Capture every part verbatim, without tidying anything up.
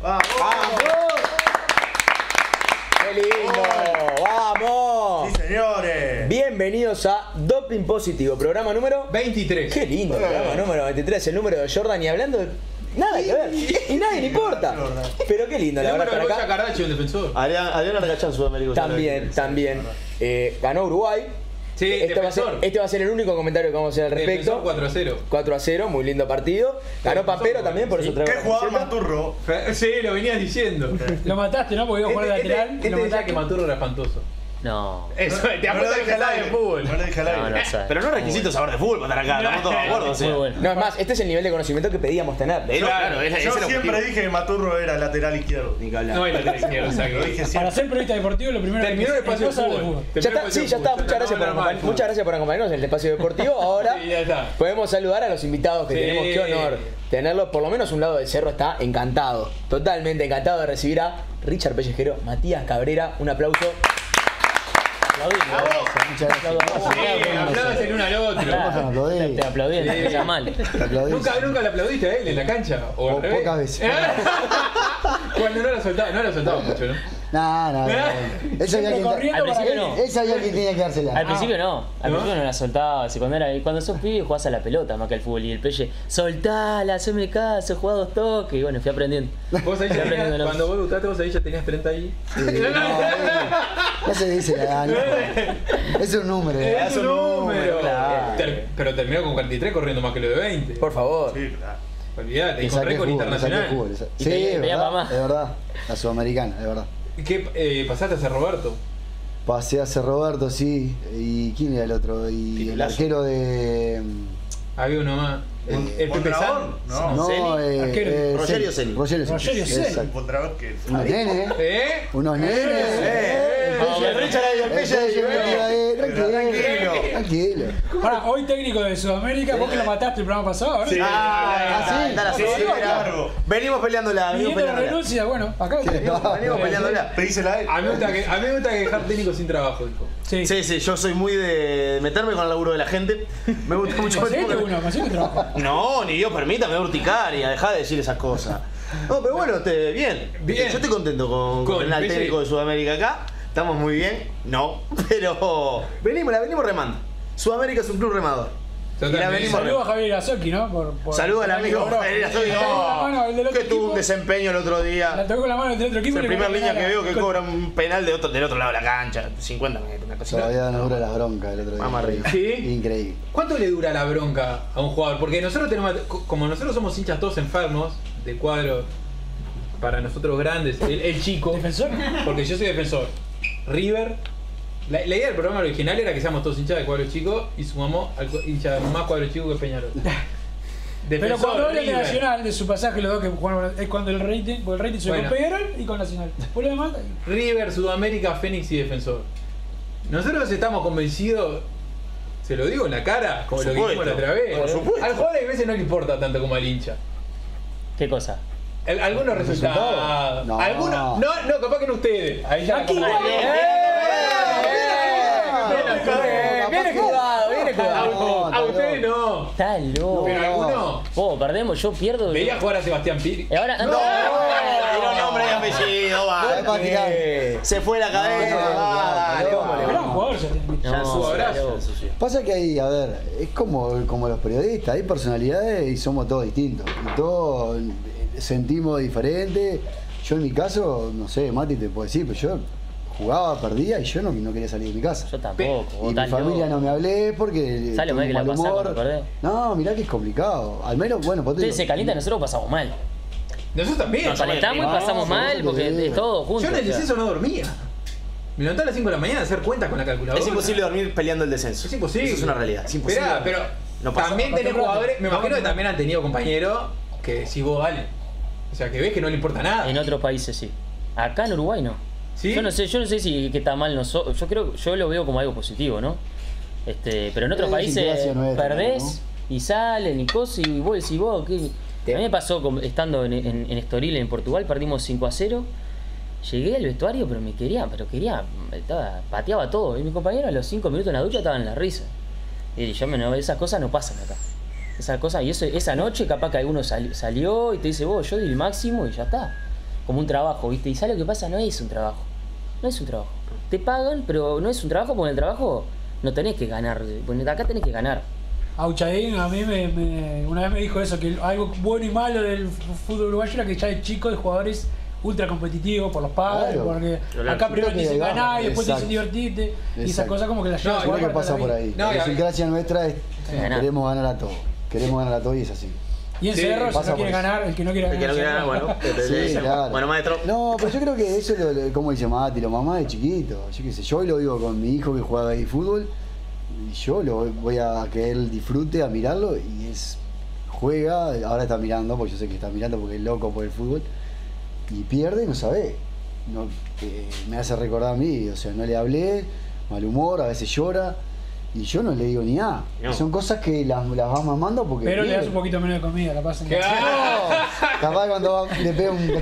¡Vamos! ¡Vamos! ¡Qué lindo! ¡Vamos! ¡Sí, señores! Bienvenidos a Doping Positivo, programa número veintitrés. ¡Qué lindo! Programa número veintitrés, el número de Jordan, y hablando de nada que ver. Y nadie le importa. Pero qué lindo, El la número verdad, de estar Bocha acá. Cardacho, el defensor. Adrián, Adrián Argachán, Sudamericano. También, también. Eh, ganó Uruguay. Sí, este, va a ser, defensor. este va a ser el único comentario que vamos a hacer al Defensor respecto. cuatro a cero. cuatro a cero, muy lindo partido. Ganó Defensor Pampero también, por sí. eso traigo ¿Qué la jugaba camiseta. Maturro? Sí, lo venías diciendo. Lo mataste, ¿no? Porque iba a jugar de Este, lateral. este, y lo este decía mataste. que Maturro era espantoso. No. Eso, te No lo apuesto dije que al sabe de aire. fútbol. No lo dije al aire. No, no sabe. Pero no es requisito saber de fútbol para estar acá, estamos todos de acuerdo. O sea. Muy bueno. No, es más, este es el nivel de conocimiento que pedíamos tener. Eh, no, claro, ese es Yo el siempre objetivo. dije que Maturro era lateral izquierdo. Ni que hablar. No hay lateral izquierdo, o sea Lo que. dije Para siempre. ser periodista deportivo, lo primero Terminó el que espacio de es saber fútbol. Ya está, sí, ya está. Muchas gracias, por acompañ- muchas gracias por acompañarnos en el espacio deportivo. Ahora Sí, ya está. podemos saludar a los invitados que Sí. tenemos. Qué honor tenerlos. Por lo menos un lado del cerro está encantado. Totalmente encantado de recibir a Richard Pellejero, Matías Cabrera. Un aplauso. Muchas gracias. Sí, aplaudas el uno al otro. Claro, te aplaudí, te queda mal. ¿Nunca, nunca le aplaudiste a él en la cancha? ¿O al Po- revés? pocas veces. Cuando no lo soltaba, no lo soltaba mucho, ¿no? No, no, no. Él sabía Siempre quién, corriendo Al para principio que- no. él sabía quién tenía que dársela. Al principio no, al ¿No? principio no la soltaba. Si cuando, era, cuando sos pibe jugás a la pelota más que al fútbol. Y el pelle, soltala, haceme caso, jugá dos toques. Y bueno, fui aprendiendo. Vos ahí ya Fui tenías, aprendiendo. cuando vos debutaste, vos ahí ya tenías treinta ahí. Sí, no, eh, no se dice la edad, no. Es un número. Es un número. claro. Ter- pero terminó con cuarenta y tres corriendo más que lo de veinte. Por favor. Sí, claro. Olvídate, y Le con saqué récord fútbol, le saqué internacional. fútbol, le sa- Y Sí, te- es te llama verdad, más. es verdad. La sudamericana, es verdad. ¿Qué eh, pasaste a ser Roberto? Pasé a ser Roberto, sí. ¿Y quién era el otro? Y el Titulazo. arquero de. Había uno más. El, el Pepe ¿Mondragón? San. No. No, Celi. eh, Arquero. eh, Rogerio Celi. Rogerio Celi. Rogerio Celi. Exacto. Mondragón que. Unos nenes, ¿eh? ¿Eh? Unos nenes. Eh, El Y el Richard ahí, el Pelle Pelle ahí, metido ahí, Tranquilo. Tranquilo. Tranquilo. Pará, hoy técnico de Sudamérica, vos que lo mataste el programa pasado, ¿verdad? Sí. Ah, sí. está la Sí, sociedad. claro. Venimos peleándola, venimos Pidiendo la peleándola. renuncia, bueno, acá Venimos, venimos peleándola. Pedísela a él. A mí me gusta que, a mí me gusta que dejar técnico sin trabajo, dijo. Sí. Sí, sí, yo soy muy de meterme con el laburo de la gente. Me gusta mucho. Conseguiste uno, conseguiste trabajo. No, ni Dios permita, me voy a urticar y a dejar de decir esas cosas. No, pero bueno, este, bien. Bien. Yo estoy contento con, Con con el Pelle. técnico de Sudamérica acá. Estamos muy bien. No, pero venimos, la venimos remando. Sudamérica es un club remador. Y la Totalmente. venimos Saludos a Javier Gazoki, ¿no? Por, por- Saludos al amigo Bro. Javier Gazoki. Le tocó con la mano el del otro Que tuvo un equipo, desempeño el otro La día. tocó con la mano el del otro Es equipo. el y le primer metió línea la- que veo que con- cobra un penal de otro, del otro lado de la cancha. cincuenta metros, una cosita. Todavía no dura las broncas el otro día. Vamos arriba. ¿Sí? Increíble. ¿Cuánto le dura la bronca a un jugador? Porque nosotros tenemos, como nosotros somos hinchas todos enfermos de cuadros para nosotros grandes, el, el chico, Defensor. porque yo soy defensor, River. La, la idea del programa original era que seamos todos hinchas de cuadros chicos y sumamos al cu- hincha más cuadros chicos que Peñarol. Pero Defensor, cuando habla de River. Nacional, de su pasaje, los dos que jugaron, es cuando el rating, porque el rating se Bueno. con Peñarol y con Nacional. Por lo demás, River, Sudamérica, Fénix y Defensor. Nosotros estamos convencidos, se lo digo en la cara, como Por lo que dijimos la supuesto, otra vez. por supuesto. Al jugador a veces no le importa tanto como al hincha. ¿Qué cosa? El- algunos resultados. resultados? No. Algunos. No, no, capaz que no ustedes. Ahí ya. Aquí, capaz- vamos. Bien, viene jugado, viene A, jugado. a ustedes no. Está loco. Pero algunos. Vos, perdemos, yo pierdo. Veía jugar a Sebastián Piri. Y ahora. No, tiró nombre y apellido, va. Es para tirar. Eh, Se fue la cabeza, No, no, va, dale, no, cómo le gran va. jugador ya tiene. Ya No, su abrazo. claro. Pasa que hay, a ver, es como, como los periodistas, hay personalidades y somos todos distintos. Y todos eh, sentimos diferente. Yo en mi caso, no sé, Mati te puedo decir, pero yo jugaba, perdía y yo no, no quería salir de mi casa. Yo tampoco. Y vos mi estás familia loco. no me hablé porque ¿Sabes lo tuve mal que la mal pasás humor. cuando perdés? No, mirá que es complicado. Al menos, bueno, pues te Ustedes digo, se calientan, nosotros pasamos mal. Nosotros también. Nos calentamos y No, pasamos por mal eso te porque digo. es todo junto. Yo en el o sea. descenso no dormía. Me levanté a las cinco de la mañana a hacer cuentas con la calculadora. Es imposible dormir peleando el descenso. Es imposible. Eso es una realidad. Es imposible. Esperá, pero No pasa. también tenés Pasó jugadores. Me rato. imagino que también han tenido compañeros que decís vos, dale. O sea, que ves que no le importa nada. En otros países sí. Acá en Uruguay no. ¿Sí? Yo no sé, yo no sé si que está mal nosotros. Yo creo, yo lo veo como algo positivo, ¿no? Este, pero en otros Es países idiosincrasia nuestra, perdés y salen y cosas y vos decís vos ¿qué? A mí me pasó con- estando en, en, en Estoril, en Portugal, perdimos cinco a cero. Llegué al vestuario, pero me quería, pero quería, estaba, pateaba todo. Y mi compañero a los cinco minutos en la ducha estaban en la risa. Y yo me no, esas cosas no pasan acá. Esas cosas, y eso, esa noche capaz que alguno sal- salió y te dice, vos, yo di el máximo y ya está. como un trabajo, ¿viste? Y ¿sabes lo que pasa? No es un trabajo. No es un trabajo. Te pagan, pero no es un trabajo porque en el trabajo no tenés que ganar. Porque acá tenés que ganar. Auchaín a mí me, me- una vez me dijo eso, que algo bueno y malo del fútbol uruguayo era que ya de chico de jugadores ultra competitivos por los padres, Claro. porque Claro. acá primero te Creo que dicen va, ganar y después te dicen exacto. divertirte, y esas Exacto. cosas como que las No, llevas Yo creo que para pasa la por vida. ahí. No, la y- idiosincrasia nuestra es ganar. queremos ganar a todo. Queremos ganar a todo y es así. Y en Sí, Cerro, si pasa no quiere por eso. ganar, el que no quiere El que no quiere ganar. ganar, bueno. Sí, claro. Bueno, maestro. No, pero yo creo que eso es lo, lo- como dice Mati, lo mamá de chiquito. Yo qué sé, yo hoy lo vivo con mi hijo que juega ahí fútbol y yo lo voy a que él disfrute, a mirarlo y es juega, ahora está mirando, porque yo sé que está mirando porque es loco por el fútbol y pierde y no sabe. No, eh, me hace recordar a mí, o sea, no le hablé, mal humor, a veces llora y yo no le digo ni nada. No. Son cosas que las, las vas mamando porque Pero le das pierde. un poquito menos de comida, la pasan. ¿Qué? No, capaz cuando va- le pega un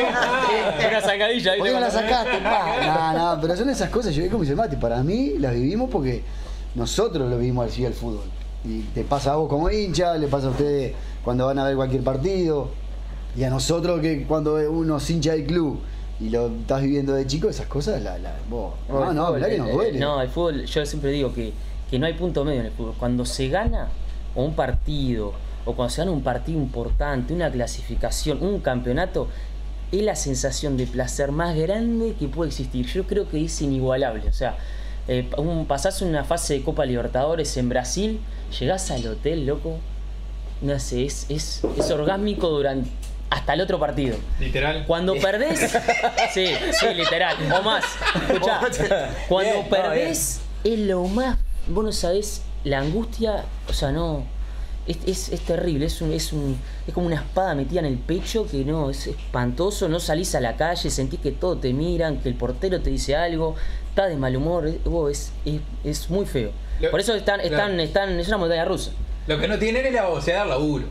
Una sacadilla, ¿Por qué no la sacaste? Pa. No, no, pero son esas cosas, yo como dice Mati, para mí las vivimos porque nosotros lo vivimos así al fútbol. Y te pasa a vos como hincha, le pasa a ustedes cuando van a ver cualquier partido, y a nosotros que cuando uno es hincha del club y lo estás viviendo de chico, esas cosas, la, la, vos, no, el no, fútbol, mirá que nos eh, duele. No, el fútbol, yo siempre digo que, que no hay punto medio en el fútbol. Cuando se gana o un partido, o cuando se gana un partido importante, una clasificación, un campeonato, es la sensación de placer más grande que puede existir. Yo creo que es inigualable. O sea, eh, un, pasás una fase de Copa Libertadores en Brasil, llegás al hotel, loco, no sé, es, es, es orgásmico durante hasta el otro partido. Literal. Cuando perdés, sí, sí, literal, o más. Escuchá, cuando Bien, no, perdés es lo más, vos no sabés, la angustia, o sea, no, es, es, es terrible, es un, es un, es como una espada metida en el pecho que no, es espantoso, no salís a la calle, sentís que todos te miran, que el portero te dice algo, estás de mal humor, es, vos, es, es, es muy feo. Lo- Por eso están, están, claro. están, es una montaña rusa. Lo que no tienen es la baboseada del laburo.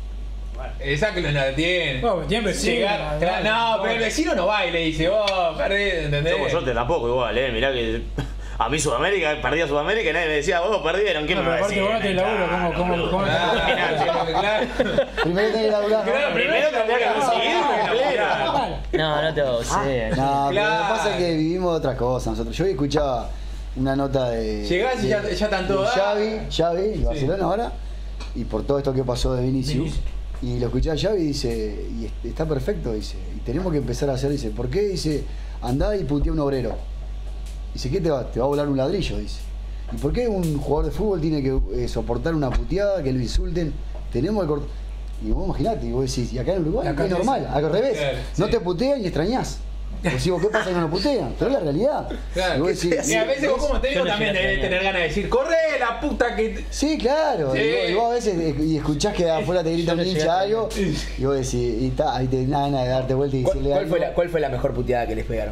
Esa que no la tiene. No, tiene vecino, Llegar- no, tra- no, no, pero el vecino no va y le dice, vos perdés, ¿entendés? Somos yo te tampoco igual, eh. Mirá que a mí Sudamérica, perdí a Sudamérica y nadie me decía, vos perdieron, ¿quién No, me va pero a decir? aparte vos no tenés laburo, ¿cómo- cómo- boludo. cómo- Ah, claro. Primero tenés que laburar. ¿no? Claro, Primero tendría que conseguir Claro. No, no te Ah, babosees. No, pero lo que Claro. pasa es que vivimos otra cosa nosotros. Yo hoy escuchaba una nota de. Llegás y de- ya- ya están de todos, ah. Xavi, Xavi, de Barcelona ahora, y por todo esto que pasó de Vinicius. Vinicius. Y lo escuché a Xavi y dice, y est- está perfecto, dice, y tenemos que empezar a hacer, dice, ¿por qué? Dice, andá y putea a un obrero. Dice, ¿qué te va? Te va a volar un ladrillo, dice. ¿Y por qué un jugador de fútbol tiene que eh, soportar una puteada, que lo insulten? Tenemos que cortar. Y vos imaginate, y vos decís, y acá en Uruguay Acá es te normal, dicen- al revés. Claro, No sí. te putean y extrañás. Pues digo, ¿qué pasa que no lo putean? Pero es la realidad. Claro, Y vos que decís, Y a veces vos como técnico Yo no también llegué a debes extrañar. tener ganas de decir, corre la puta que... te-". sí, claro. Sí. Y, vos, y vos a veces eh, y escuchás que afuera te grita Yo un no llegué hincha a algo y vos decís, y ta, ahí te da ganas de darte vuelta y ¿Cuál, decirle cuál algo. fue la, ¿Cuál fue la mejor puteada que les pegaron?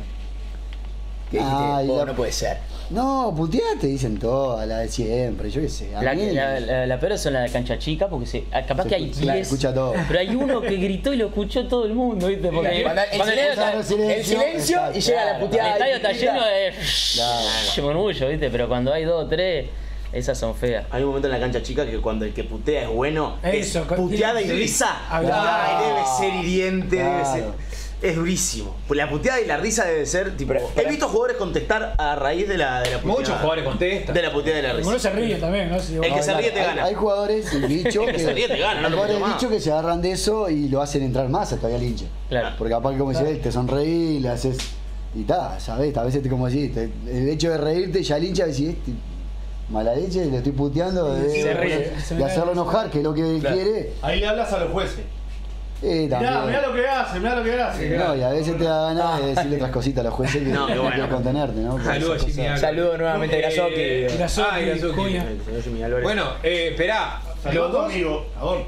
¿Qué dijiste? Ay, "Oh, la- no puede ser. No, puteada te dicen todas, la de siempre, yo qué sé. A La, mí- la, la, la peor son las de cancha chica, porque se, capaz Se que hay escucha- se diez, escucha todo. pero hay uno que gritó y lo escuchó todo el mundo, ¿viste? Porque Cuando el cuando el silencio, estadio el está- silencio, el silencio y llega la el puteada. estadio está chiquitita. lleno de Claro. murmullo, ¿viste? Pero cuando hay dos o tres, esas son feas. Hay un momento en la cancha chica que cuando el que putea es bueno, Eso, es con- puteada y sí. risa. Habla- Ay, debe ser hiriente, debe Claro. ser. Es durísimo. La puteada y la risa debe ser tipo. Pero- He visto jugadores contestar a raíz de la, de la puteada. Muchos jugadores contestan. De la puteada y la Uno risa. se ríe también, ¿no? Si vos- El que se Claro, ríe te hay- gana. Hay jugadores, el bicho, El que se ríe te gana, no hay lo jugadores puteó más. bicho que se agarran de eso y lo hacen entrar más todavía al hincha. Claro. Porque capaz que como dice él, te sonreí, le haces. Y ta, sabes, a veces te como decís, te- el hecho de reírte ya el hincha decís, este, mala leche, le estoy puteando de, Sí, de- se ríe, se de ríe. hacerlo enojar, que es lo que él Claro. quiere. Ahí le hablas a los jueces. Eh, Mirá, también. mirá lo que hace, mirá lo que hace. No, y a veces te da ganas de decirle otras cositas a los jueces que No, qué no bueno. quieren contenerte, ¿no? Por Saludos, esas Jimmy cosas. Álvarez. Saludo nuevamente a Eh, Grasoki. Grasoki, Ah, Grasoki. Cuña. Señor Jimmy Álvarez. Bueno, eh, esperá. Los Saludos dos, conmigo. A vos.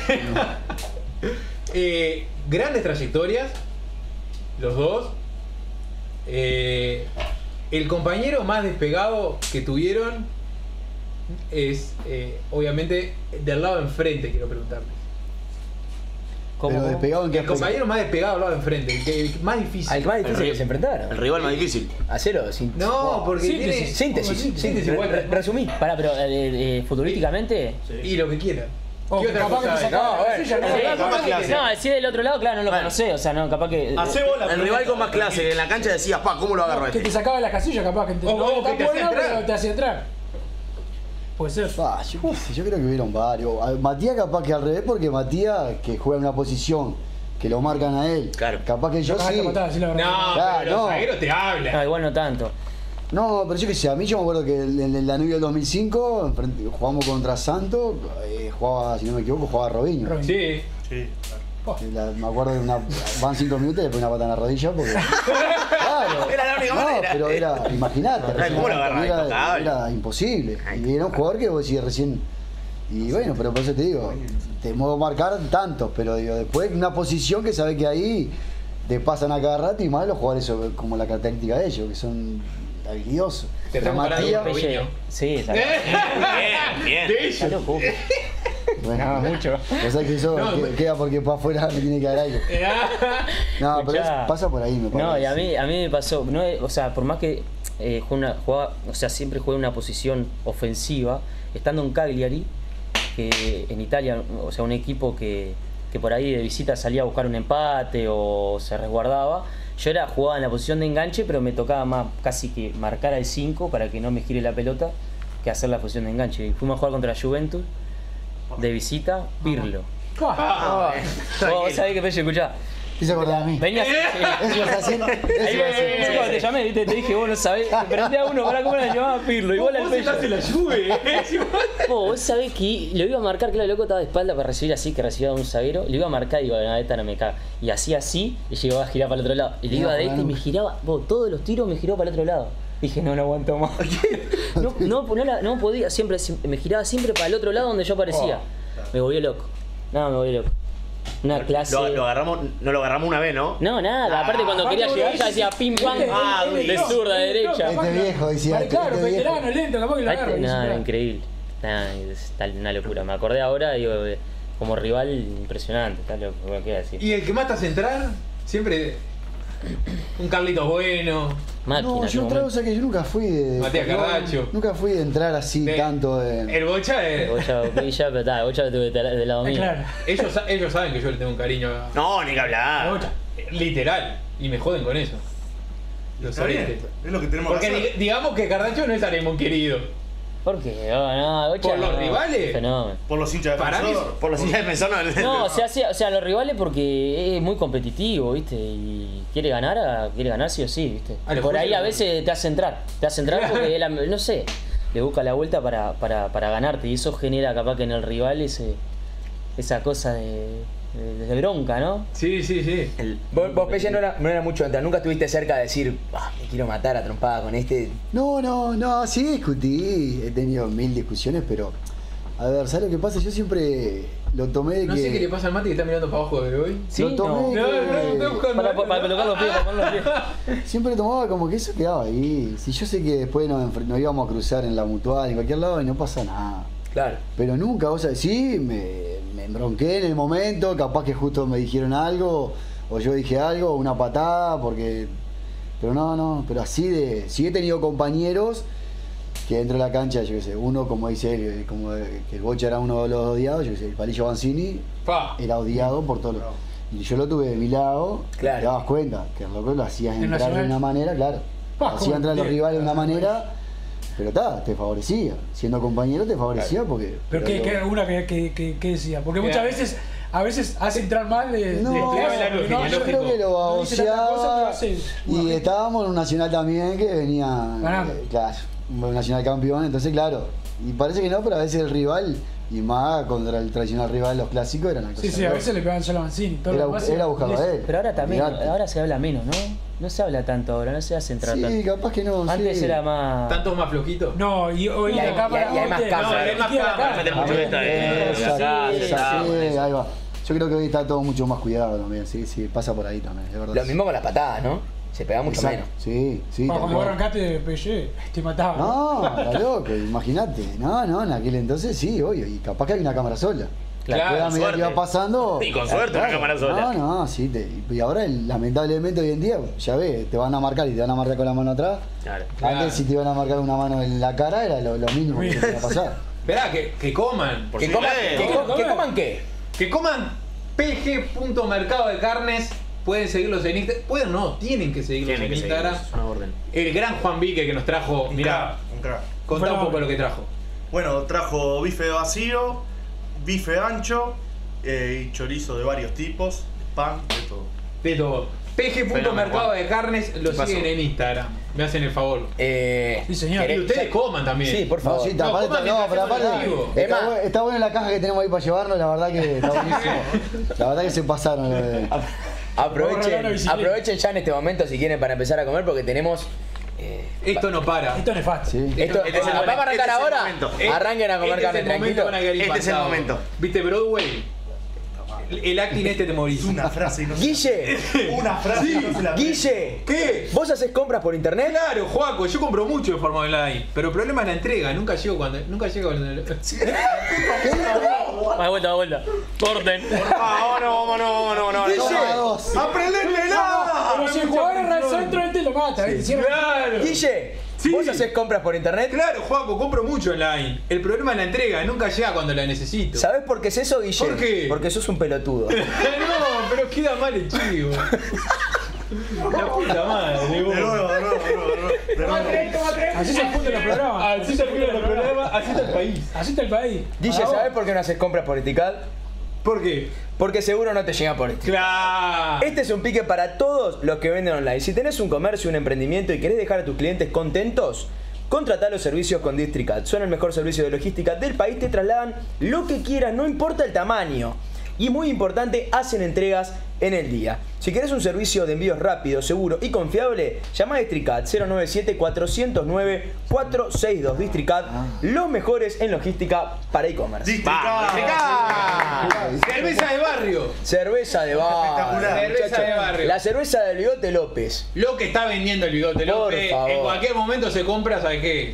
eh, grandes trayectorias. Los dos. Eh, el compañero más despegado que tuvieron es, eh, obviamente, del lado de enfrente, quiero preguntarles. ¿Cómo? Pero cómo? despegado en qué El compañero más despegado del lado de enfrente, el, que, el más difícil. Al que más difícil El que se enfrentaron. El rival más difícil. A cero, sin. No, porque Síntesis. tiene Síntesis. Síntesis. Síntesis, Re- igual. re- resumí. Pará, pero eh, eh, futbolísticamente, Y lo que quiera. O ¿Qué que otra capaz que cosa te hay? sacaba No, la bueno, casilla, sí, ¿no? capaz que hace. No, si es del otro lado, claro, no lo Bueno. conocés, o sea, no, capaz que. Hacé vos la El rival con más clase, que en la cancha decías, pa, ¿cómo lo agarro a Que te este? sacaba la casilla, capaz que te, O- no o era que tan te hacía bueno, entrar. pero te hacía entrar. Puede ser. Ah, yo, qué sé, yo creo que hubieron varios. A- Matías capaz que al revés, porque Matías que juega en una posición que lo marcan a él. Claro. Capaz que yo Capaz que sí. te mataba, sí, la verdad. No, Claro, pero los no. zagueros te No, hablan. igual no tanto. No, pero yo qué sé, a mí yo me acuerdo que en en el Danubio del dos mil cinco enfrente- jugamos contra Santos, eh, jugaba, si no me equivoco, jugaba Robinho. Robinho. Sí. Sí, claro. Que la- me acuerdo de una. Van cinco minutos y le pone una pata en la rodilla porque. Claro. Era la única no, manera. pero era, imagínate, Ay, ¿cómo lo agarraba? era, Intocable. era imposible. Y era un jugador que vos decís recién. Y bueno, pero por eso te digo, te muevo marcar tantos, pero digo, después una posición que sabes que ahí te pasan a cada rato y más los jugadores son como la característica de ellos, que son habilidosos. Te Pero estás comparando Matías- con Robinho. Sí, está Eh, Bien, bien. De está ellos. loco. Bueno, No, mucho. O sea que eso No, que- me- queda porque para afuera me tiene que dar aire. Eh, ah. No, pero Escuchá. es- pasa por ahí, me parece. No, y a mí, a mí me pasó, no es- o sea, por más que eh, jugué una, jugaba, o sea, siempre jugué en una posición ofensiva, estando en Cagliari, que en Italia, o sea, un equipo que, que por ahí de visita salía a buscar un empate o se resguardaba, yo era jugaba en la posición de enganche, pero me tocaba más casi que marcar al cinco para que no me gire la pelota que hacer la posición de enganche. Y fuimos a jugar contra la Juventus de visita, Pirlo. Ah, Vos, vos sabés que Peche, escuchá. Hice acordar a mí. Venía Eso ibas haciendo. Eso Ahí ibas me- haciendo. sí, cuando te llamé, ¿viste? Te dije, vos no sabés. Te pregunté a uno, para cómo la llamaba Pirlo. Igual al Vos Peche. sentaste la lluvia. Vos, vos sabés que lo iba a marcar, que el loco estaba de espalda para recibir así, que recibía a un zaguero. Lo iba a marcar y digo, no, esta no me caga. Y hacía así y llegaba a girar para el otro lado. Y le iba de este y me giraba, vos, todos los tiros me giró para el otro lado. Dije, no, no aguanto más. No, no, no, la- no podía, siempre me giraba siempre para el otro lado donde yo aparecía. Me volvió loco. No, me volvió loco. Una clase. Lo, lo agarramos, no lo agarramos una vez, ¿no? No, nada, aparte cuando aparte quería vos llegar lo ya decís, decía pim pam, este- ah, este- de este- zurda a este- derecha. Este viejo, decía. Vale, claro, este viejo. veterano, lento, capaz que lo agarra. Este- dice, Nada, claro. increíble. Nah, está una locura. Me acordé ahora, digo, de- como rival impresionante, está loco, ¿qué voy a decir? Y el que más te hace entrar, siempre un Carlitos Bueno. Máquina, No, en yo un otra momento. cosa que yo nunca fui de. Matías no, Carraccio. Nunca fui de entrar así De- tanto de. El Bocha es. Bocha, Villa, pero está, Bocha lo tuve de de lado Ah, mío. claro. Ellos, sa- ellos saben que yo le tengo un cariño a- No, ni que hablar. Bocha. literal. Y me joden con eso. Lo Está bien, sabiste. es lo que tenemos Porque que hacer. di- digamos que Cardacho no es Aremón querido. ¿Por qué? No, no, Bocha. ¿Por los no, rivales? Fenómeno. Por los hinchas de Para mí- defensor. Por los hinchas de defensor no. No, o sea, sí, o sea, los rivales porque es muy competitivo, ¿viste? Y quiere ganar, a- quiere ganar sí o sí, ¿viste? Ah, los Por ahí jueces a no. veces te hace entrar, te hace entrar porque él, no sé, le busca la vuelta para, para, para ganarte y eso genera capaz que en el rival ese, esa cosa de, de, de bronca, ¿no? Sí, sí, sí. El- Vos, vos Pelle, no era, no era mucho de entrar. Nunca estuviste cerca de decir, ah, me quiero matar a trompada con este. No, no, no, sí discutí. He tenido mil discusiones, pero. A ver, ¿sabes lo que pasa? Yo siempre lo tomé de No que. sé qué le pasa al Mati que está mirando para abajo de hoy. Sí, Lo tomé no. de No, no, que- no, buscando Para, algo, para, ¿no? colocar los pies, para poner los pies. Siempre tomaba como que eso quedaba ahí. Si yo sé que después nos, enfre- nos íbamos a cruzar en la mutual, en cualquier lado, y no pasa nada. Claro. Pero nunca, o sea, sí, me, me embronqué en el momento, capaz que justo me dijeron algo, o yo dije algo, una patada, porque. Pero no, no, pero así de. Sí he tenido compañeros que dentro de la cancha, yo qué sé, uno como dice él, como de- que el Bocha era uno de los odiados, yo qué sé, el Palillo Banzini Pa. era odiado por todos los. Y yo lo tuve de mi lado, Claro. te dabas cuenta, que el loco lo hacías En entrar de Nacional. una manera, claro. Pa, Hacía ¿cómo? entrar a los Bien. rivales de una manera, pero está, te favorecía. Siendo compañero te favorecía porque. Pero qué, yo- qué, una que, que, que, que decía. Porque muchas Claro. veces, a veces hace entrar mal de. No, de- Desplegame la porque lógica, no, la yo yo lógica. creo que lo no dice tanta cosa, pero baboseaba. hace Y una- estábamos en un nacional también que venía. Ganando. eh, claro, un nacional campeón, entonces claro. Y parece que no, pero a veces el rival, y más contra el tradicional rival, los clásicos eran una cosa Sí, sí, a loca. veces le pegaban solo a Mancini. Todo Era, lo demás era buscado a él. Pero ahora también, Olvidate. ahora se habla menos, ¿no? No se habla tanto ahora, no se hace entrar Sí, tanto. capaz que no. Antes sí. era más. ¿Tantos más flojitos? No, y hoy Y hay- la cámara. y hay- y hay más hoy te- cámaras. no, Hay más ni siquiera la cámaras, cámara. meter mucho Ah, esta, eh, Esa, Sí, esa, sí, sí, ahí va. Yo creo que hoy está todo mucho más cuidado también, sí, sí, pasa por ahí también, de verdad. Lo mismo con las patadas, ¿no? Se pegaba mucho Exacto. menos. Sí, sí. Cuando tal vos cual. arrancaste de P G, te mataban. No, está loco, imagínate. No, no, en aquel entonces sí, obvio. Y capaz que hay una cámara sola. Claro, Después, a medida suerte. que iba pasando. Y con suerte una cámara sola. No, no, sí. Te, y ahora, el- lamentablemente, hoy en día, ya ves, te van a marcar y te van a marcar con la mano atrás. Claro. Claro. Antes, si te iban a marcar una mano en la cara, era lo, lo mínimo que te iba a pasar. Esperá, que, que coman. Por ¿Que si coman, lee. que, co- que coman qué? Que coman P G punto mercado de carnes. Pueden seguirlos en Instagram. Pueden no, tienen que seguirlos Tienen en que Instagram. seguirlos, es una orden. El gran Juan Vique que nos trajo. Un Mirá, crack, un crack. contá un Bueno, poco lo que trajo. Bueno, trajo bife vacío, bife ancho eh, y chorizo de varios tipos, pan, de todo. De todo. P G punto Fenómeno, mercado Juan. de carnes. Lo ¿Qué pasó? siguen en Instagram. Me hacen el favor. Eh, Sí, señor. Y ¿querés- ustedes ya- coman también. Sí, por No, favor. sí, No, aparte- coman no, mientras pero hacemos aparte el vivo. está, Emma. bu- está buena la caja que tenemos ahí para llevarnos, la verdad que está buenísimo. La verdad que se pasaron. eh. Vamos a regalar una Aprovechen, bicicleta. aprovechen ya en este momento si quieren para empezar a comer porque tenemos... eh, Esto no para. Esto es nefasto. Sí. esto, Este es el ¿vamos a momento, arrancar este es el ahora? momento. Arranquen a comer Este carne es el momento tranquilo. van a quedar Este es el impactados. momento. ¿Viste Broadway? El acting este te morís. Es una frase y no se Guille, Una frase y no se la Guille, ¿Qué? ¿vos haces compras por internet? Claro, Juaco, yo compro mucho de forma online, pero el problema es la entrega, nunca llego cuando. Nunca llego cuando. Va de vuelta, va de vuelta. Corten. Vámonos, vámonos, vámonos, vámonos. Toma dos. ¡Aprenderle nada! Pero si el jugador agarra el centro, este lo mata. ¿eh? Cierra- Claro. Guille, Sí. ¿vos haces compras por internet? Claro, Juaco, compro mucho online. El problema es la entrega, nunca llega cuando la necesito. ¿Sabés por qué es eso, Guille? ¿Por qué? Porque sos un pelotudo. No, pero queda mal el chivo. La puta madre, De vos. nuevo, de nuevo, de nuevo, de nuevo. De nuevo. Así se funde los programas. Así se aplican los programas, así está el país. Así está el país. Guille, Para vos. ¿sabés por qué no haces compras por Eticat? ¿Por qué? Porque seguro no te llega por Eticat. Claro. Este es un pique para todos los que venden online. Si tenés un comercio, un emprendimiento y querés dejar a tus clientes contentos, contratá los servicios con Districat. Son el mejor servicio de logística del país, te trasladan lo que quieras, no importa el tamaño. Y muy importante, hacen entregas en el día. Si querés un servicio de envíos rápido, seguro y confiable, llama a Districat cero nueve siete, cuatro cero nueve, cuatro seis dos. Districat, los mejores en logística para e-commerce. Districat. Districat. Cerveza de barrio. Cerveza de barrio. Espectacular. Cerveza muchacho. de barrio. La cerveza del Bigote López. Lo que está vendiendo el bigote Por López, favor. en cualquier momento se compra, ¿sabes qué?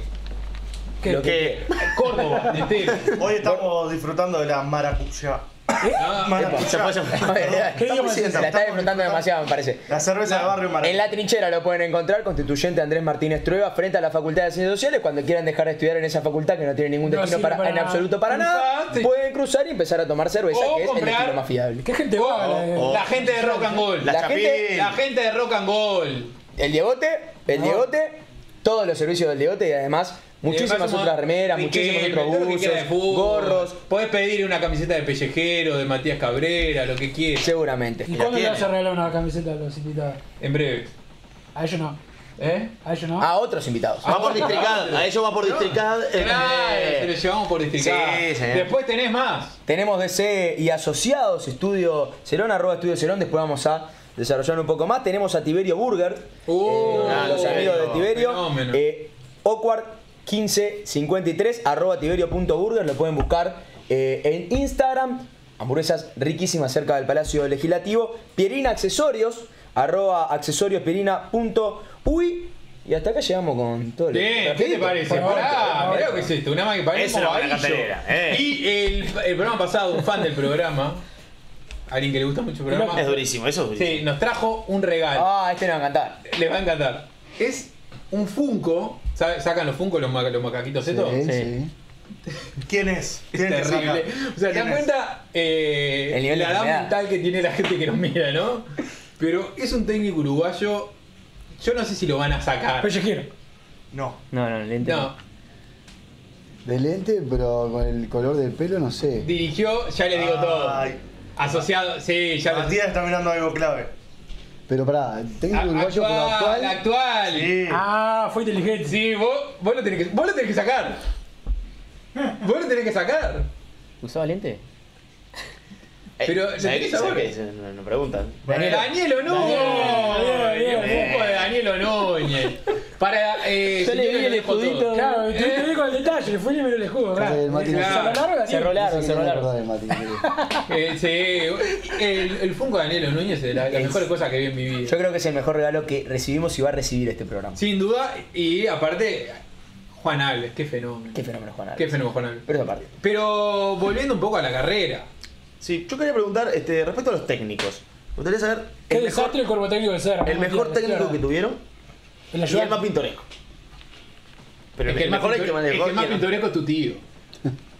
Lo Que Córdoba, entero. Hoy estamos disfrutando de la maracuyá. Ah, Maracuyá. se fue, se fue. ¿Qué idioma es Se ese? la está disfrutando demasiado, me parece. La cerveza de barrio En maracuyá. la trinchera lo pueden encontrar, constituyente Andrés Martínez Trueba, frente a la Facultad de Ciencias Sociales. Cuando quieran dejar de estudiar en esa facultad que no tiene ningún No destino sirve para, para en nada. absoluto para nada, Cruzaste. pueden cruzar y empezar a tomar cerveza, O que es el comprar- destino más fiable. ¿Qué gente va? La- o- La gente de Rock and Roll. La, La Chapín. gente- La gente de Rock and Roll. El Diegote, el Diegote, todos los servicios del Diegote y además muchísimas Además, otras remeras, Riquelme, muchísimos otros todo lo que quiera de buzos, fútbol. gorros, Podés pedir una camiseta de Pellejero, de Matías Cabrera, lo que quieras. seguramente. ¿Y cuándo le tiene. vas a regalar una camiseta a los invitados? En breve. A ellos no. ¿Eh? A ellos no. A otros invitados. Va por Districat. A ellos va por Districat. eh, Claro, se lo llevamos por districar. Sí, sí. Después tenés más. Tenemos D C y asociados, Estudio Cerón, arroba Estudio Cerón, después vamos a desarrollar un poco más. Tenemos a Tiberio Burger, Uh, eh, los amigos de Tiberio. fenómeno. Eh, Awkward quince cincuenta y tres, arroba tiberio.burger, lo pueden buscar eh, en Instagram. Hamburguesas riquísimas cerca del Palacio Legislativo. Pierina Accesorios, arroba accesorios.pierina.uy. Y hasta acá llegamos con todo el. Bien, ¿qué te rapidito. parece? Por favor, Pará, por favor. mirá lo que es esto, una máquina para Eso es una buena cartelera, eh. Y el, el programa pasado, un fan del programa, alguien que le gusta mucho el programa, Es durísimo, eso es durísimo. sí, nos trajo un regalo. Ah, este nos va a encantar. Les va a encantar. Es un Funko, ¿sabe- ¿sacan los Funko los, ma- los macaquitos estos? Sí, Sí. sí. ¿Quién es? Es ¿Quién te terrible. saca? O sea, ¿te ¿Quién das es? cuenta eh, El nivel de la edad enfermedad. mental que tiene la gente que nos mira, ¿no? Pero es un técnico uruguayo. Yo no sé si lo van a sacar. Pellejero. No. No, no, lente. No, De lente, pero con el color del pelo, no sé. dirigió, ya le digo todo. Ay. Asociado, sí, ya lo Matías está mirando algo clave. Pero pará, técnico A- uruguayo, pero actual, actual. actual. Sí. Ah, fue inteligente. Sí, vos, vos, lo tenés que, vos lo tenés que sacar. Vos lo tenés que sacar. ¿Usaba lente? Eh, Pero, ¿sabés ¿le qué- tenés sabés ahora? qué dicen? No, no preguntan. Daniel, Daniel Onúñez. Daniel, Daniel, Un poco de Daniel Onúñez. Para. Eh, Yo le señores, vi el lo dejo escudito. todo. Claro, ¿Eh? te digo el detalle, le fue y me lo escudo. Pasa que el Mati no Claro. Se lo larga, Daniel. Cerró largo, Sí, cerró no me largo. acordaba del Mati, querido. Eh, sí, el, el Funko de Daniel Onúñez es de la- las mejores cosas que vi en mi vida. Yo creo que es el mejor regalo que recibimos y va a recibir este programa. Sin duda, y aparte, Juan Alves, qué fenómeno. Qué fenómeno, Juan Alves. Qué fenómeno, Juan Alves. Pero esa parte. Pero volviendo un poco a la carrera. Sí, yo quería preguntar este, respecto a los técnicos. Me gustaría saber Qué el mejor, desastre el cuerpo técnico del Cerro. el mejor técnico que tuvieron El y el ayudante. más pintoresco. Pero Es el, que el más, mejor es pintor- que más es que el más mejor. pintoresco es tu tío.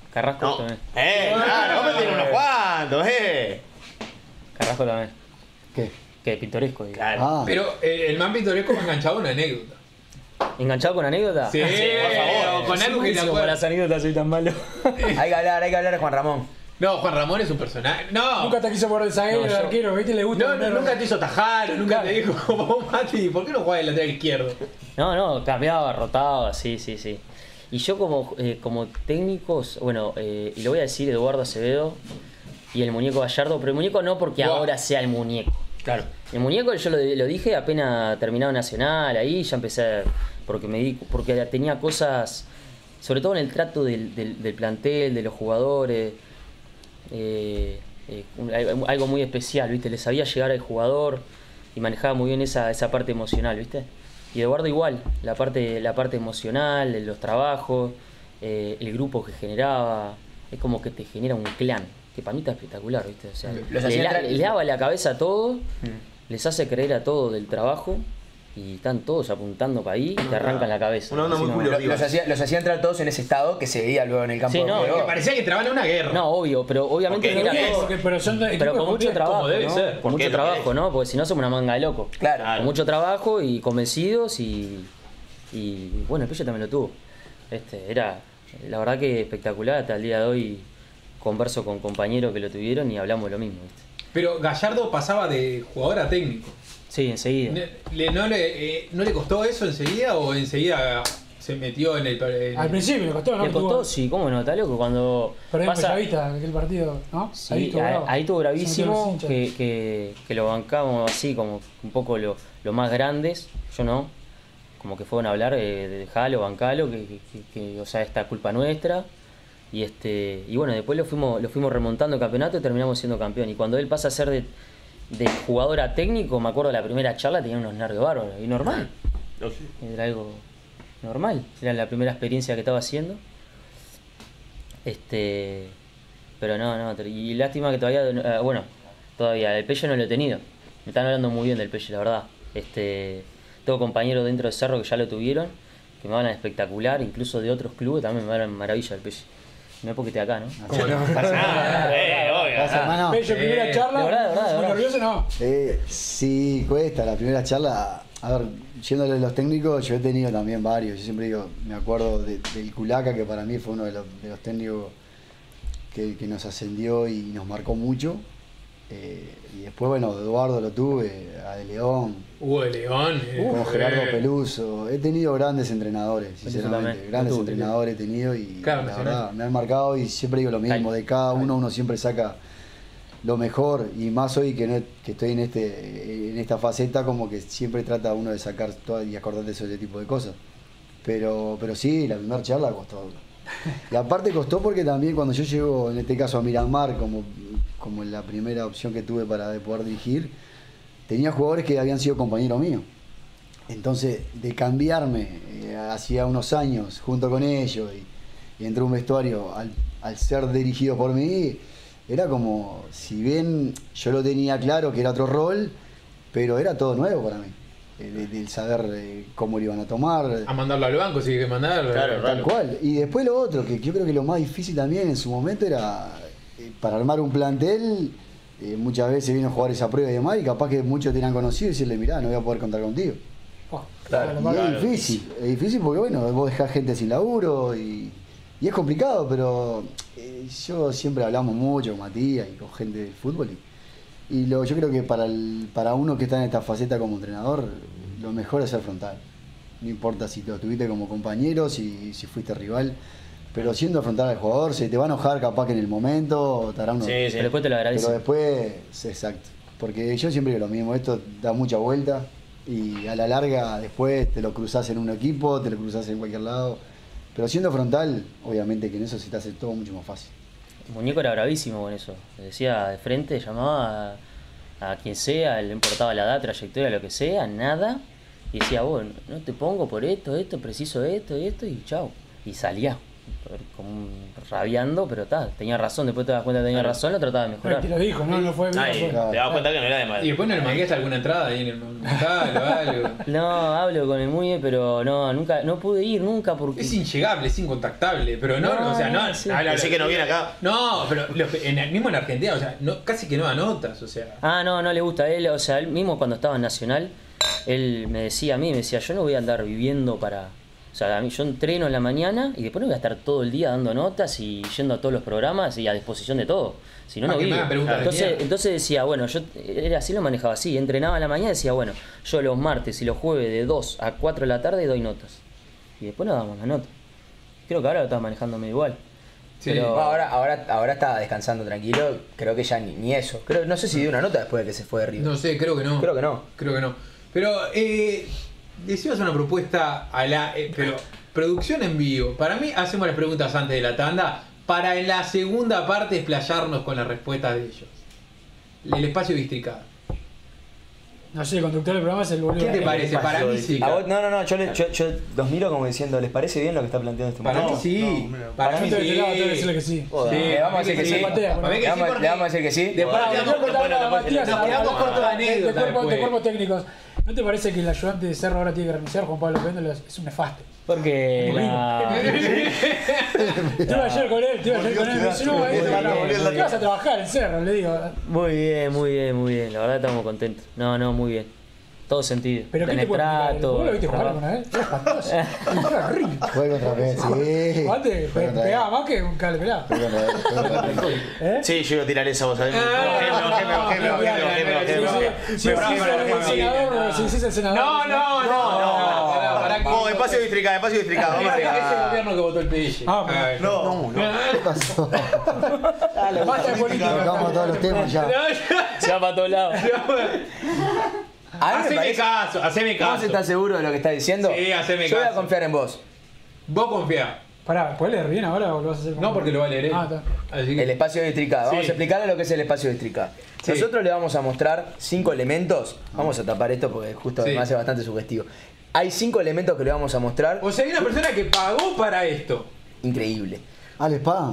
Carrasco No. también. Eh, claro, hombre tiene unos cuantos, eh. Carrasco también. ¿Qué? Que pintoresco. digo. Claro. Ah, Pero eh, el man pintoresco me ha enganchado una anécdota. ¿Enganchado con anécdota? Sí, por favor. con algo que te Como acuerdas. las anécdotas soy tan malo. Hay que hablar, hay que hablar de Juan Ramón. No, Juan Ramón es un personaje. No, Nunca te quiso poner el zaguero, No, el yo- arquero, ¿viste? Le gusta no, no, poner- nunca te hizo tajar, nunca Claro. te dijo, vos Mati, ¿por qué no jugás de lateral izquierdo? No, no, cambiaba, rotaba, sí, sí, sí. Y yo como, eh, como técnicos, bueno, eh, y lo voy a decir Eduardo Acevedo y el muñeco Gallardo, pero el muñeco no porque Wow. ahora sea el muñeco. Claro. El muñeco yo lo, lo dije apenas terminado Nacional, ahí ya empecé, porque me di, porque tenía cosas, sobre todo en el trato del, del, del plantel, de los jugadores, eh, eh, un- algo algo muy especial, ¿viste? Le sabía llegar al jugador y manejaba muy bien esa, esa parte emocional, ¿viste? Y Eduardo igual, la parte, la parte emocional, de los trabajos, eh, el grupo que generaba, es como que te genera un clan, que para mí está espectacular, ¿viste? O sea, Los le, hacía la- entrar- le daba la cabeza a todo, les hace creer a todo del trabajo y están todos apuntando para ahí y te arrancan la cabeza. Una onda muy Así, Julio no, Lo- Los hacía, los hacía entrar todos en ese estado que se veía luego en el campo Sí, de no, juego. Que parecía que traban una guerra. no, obvio, pero obviamente Porque era Bien, todo- porque- pero son de- pero equipos con mucho completos. trabajo, debe ¿no? ser. Con Porque mucho es lo que trabajo, es. ¿no? Porque si no somos una manga de locos. Claro. Con mucho trabajo y convencidos y, y bueno, el Pello también lo tuvo. Este, era la verdad que espectacular. Hasta el día de hoy converso con compañeros que lo tuvieron y hablamos lo mismo, ¿viste? Pero Gallardo pasaba de jugador a técnico. Sí, enseguida. Ne- le- ¿No le, eh, ¿no le costó eso enseguida o enseguida se metió en el... en- Al principio le costó, ¿no? Le costó, sí, cómo no, está loco. Cuando Perdemos pasa, Bellavista, aquel partido, ¿no? sí, estuvo ahí, bravo. ahí estuvo Se bravísimo, metieron los hinchas. que, que, que lo bancamos así, como un poco lo, lo más grandes, yo no, como que fueron a hablar, eh, de dejalo, bancalo, que, que, que- que, o sea, esta culpa nuestra. Y este y bueno, después lo fuimos, lo fuimos remontando el campeonato y terminamos siendo campeón. Y cuando él pasa a ser de, de jugador a técnico, me acuerdo de la primera charla, tenía unos nervios bárbaros, y normal. No, sí. Era algo normal, era la primera experiencia que estaba haciendo. Este, pero no, no, y lástima que todavía, eh, bueno, todavía el Pello no lo he tenido. Me están hablando muy bien del Pello, la verdad. Este, tengo compañeros dentro de Cerro que ya lo tuvieron, que me hablan espectacular, incluso de otros clubes también me hablan maravilla del Pello. No es porque esté acá, ¿no? ¿Cómo no? Ah, eh, obvio. Gracias, hermano. Pello, primera Eh, charla, de verdad, de verdad, de muy verdad. nervioso, no. Eh, sí, cuesta la primera charla. A ver, yéndole a los técnicos, yo he tenido también varios. Yo siempre digo, me acuerdo de- del Culaca, que para mí fue uno de los, de los técnicos que, que nos ascendió y nos marcó mucho. Eh, y después, bueno, Eduardo lo tuve, a De León, Hugo de León. eh, como fue- Gerardo Peluso. He tenido grandes entrenadores, sinceramente. también, Grandes lo tuve, entrenadores he tenido y Claro, la Nacional. verdad me han marcado y siempre digo lo mismo. De cada uno, uno siempre saca lo mejor y más hoy que, no- que estoy en este en esta faceta, como que siempre trata uno de sacar todo y acordarse de ese tipo de cosas. Pero, pero sí, la primera charla costó. Y aparte costó porque también cuando yo llego, en este caso a Miramar, como, como la primera opción que tuve para de poder dirigir, tenía jugadores que habían sido compañeros míos. Entonces, de cambiarme eh, hacía unos años junto con ellos y, y entré a un vestuario al, al ser dirigido por mí, era como, si bien yo lo tenía claro que era otro rol, pero era todo nuevo para mí. Eh, de- del saber eh, cómo lo iban a tomar. A mandarlo al banco, si hay que mandarlo. Claro, Tal cual. Y después lo otro, que yo creo que lo más difícil también en su momento era eh, para armar un plantel. eh, muchas veces vino a jugar esa prueba y demás, y capaz que muchos te han conocido y decirle, mirá, no voy a poder contar contigo. Oh, Claro, la Y verdad. es difícil, es difícil porque bueno, vos dejás gente sin laburo y, y es complicado, pero eh, yo siempre hablamos mucho con Matías y con gente del fútbol y, y lo, yo creo que para, el, para uno que está en esta faceta como entrenador, lo mejor es ser frontal. No importa si lo tuviste como compañero, si, si fuiste rival, pero siendo frontal al jugador, se te va a enojar capaz que en el momento, te hará unos- Sí, sí. Pero después te lo agradece. pero después, exacto. Porque yo siempre digo lo mismo, esto da mucha vuelta y a la larga después te lo cruzás en un equipo, te lo cruzás en cualquier lado. Pero siendo frontal, obviamente que en eso se te hace todo mucho más fácil. El muñeco era bravísimo con eso. Le decía de frente, llamaba a, a quien sea, le importaba la edad, trayectoria, lo que sea, nada. Y decía, vos, no te pongo por esto, esto, preciso esto, esto, y chao. Y salía. como un- rabiando, pero ta, tenía razón, después te das cuenta que tenía razón, lo trataba de Pero mejorar. te lo dijo, no, no fue bien. Ahí, fue. te das cuenta que no era de mal. Y después no le mangueaste alguna entrada ahí en el Monumental o algo. No, hablo con el Muye, pero no, nunca, no pude ir nunca porque... Es inllegable, es incontactable, pero no, No, o sea, no. sí. habla- Pensé que no viene acá. No, pero los- en el, mismo en Argentina, o sea, no, casi que no anotas, o sea. Ah, no, no le gusta a él, o sea, él mismo cuando estaba en Nacional, él me decía a mí, me decía, yo no voy a andar viviendo para... O sea, a mí, yo entreno en la mañana y después no voy a estar todo el día dando notas y yendo a todos los programas y a disposición de todo. Si no, Ah, no que me vivo. hagan preguntas de Entonces, mierda. entonces decía, bueno, yo era así, lo manejaba así, entrenaba a la mañana y decía, bueno, yo los martes y los jueves de dos a cuatro de la tarde doy notas. Y después no damos las notas. Creo que ahora lo estás manejándome igual. Sí. Pero- No, ahora, ahora, ahora está descansando tranquilo, creo que ya ni, ni eso. Creo, no sé si dio una nota después de que se fue de River. No sé, creo que no. Creo que no. Creo que no. Pero, eh, decimos una propuesta a la. eh, pero, producción en vivo. Para mí, hacemos las preguntas antes de la tanda. Para en la segunda parte explayarnos con las respuestas de ellos. El espacio districado. No sé, el conductor del programa es el boludo. ¿Qué te parece? Para mí sí. A vos- no, no, no, yo, le- yo, yo los miro como diciendo, ¿les parece bien lo que está planteando este Para mí muchacho? sí. no, mira. Para Yo mí te- te- sí. te- te voy a decirle que sí. Joder, Sí, le vamos a decir que sí. Patea, Para mí que Le sí, vamos, porque le vamos a decir que sí. Después Pará, nos yo quedamos contaba cortos- a Matías, nos a- quedamos a- cortos de de- anécdotas de cuerpo- de después. cuerpos técnicos. ¿No te parece que el ayudante de Cerro ahora tiene que renunciar, Juan Pablo Péndola? Es un nefasto. Porque la... Estuve ayer con él, estuve ayer con él. Me dice, no, eh, volvió. ¿qué vas a trabajar en Cerro? Le digo. Muy bien, muy bien, muy bien. La verdad estamos contentos. No, no, muy bien. Todo sentido. ¿Pero qué te Tenés puede explicar? trato, ¿Vos lo viste jugar trabajo. alguna vez? Era espantoso. Era horrible. Fue contra P, sí. Antes Fue pe- contra pegaba más que un cable pelado. Fue contra él, fue contra él. ¿Eh? Sí, yo iba a tirar esa voz. ¿sabes? Ah, Me bajé, me bajé, me bajé, me bajé, me bajé, me bajé. Si Me decís bajé, me el bajé. senador, si decís el senador. No, no, no, no. Pará, pará, que- Vamos, espacio districado, espacio districado. Vamos Ese ese a gobierno que votó el P L. Ah, pero- Ay, No, ¿Qué pasó? Basta de política. Tocamos todos los temas ya. Se va para todos lados. A mí me Haceme parece- caso, haceme ¿Vos caso. estás seguro de lo que estás diciendo? Sí, haceme Yo voy a caso. confiar en vos. Vos confía. Pará, ¿puedes leer bien ahora o lo vas a hacer como- No, porque lo va a leer él. Ah, está. Así que- El espacio districado. Vamos Sí. a explicarle lo que es el espacio districado. Sí. Nosotros le vamos a mostrar cinco elementos. Vamos a tapar esto porque justo Sí. me hace bastante sugestivo. Hay cinco elementos que le vamos a mostrar. O sea, hay una persona que pagó para esto. Increíble. Al spa.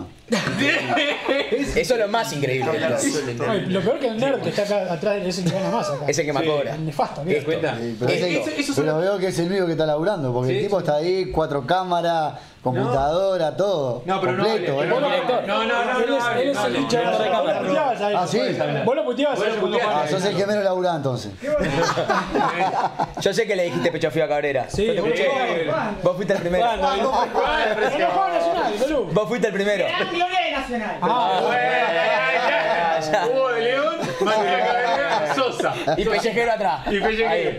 Eso es lo más increíble. de todo. Ay, lo peor que el nerd que está acá atrás es el que gana más acá. Es el que más Sí. cobra. El nefasto, ¿Te das mira. cuenta? Sí, pero Eh, ese- eso- eso son- Pero veo que es el único que está laburando, porque Sí, el tipo sí. está ahí, cuatro cámaras, computadora, todo. No, pero no completo, hable, ¿eh? pero no hable. No, no, no, Él no es- hable, él es no el hable, hincha no de hable. Vos lo puteabas a él. Ah, sí. Vos lo puteabas a Vos él lo cuando puteabas. Ah, jugaba. sos el que menos laburá entonces. Yo sé que le dijiste pecho frío a Cabrera. Sí, Yo te vos lo escuché. jugabas. Vos fuiste el primero. Pero no juega Nacional, boludo. Vos fuiste el primero. Era gloria de Nacional. Ah, Ya, ya. Hugo de León, Matías Cabrera, Sosa. Y pellejero atrás. Y Pellejero. Ahí.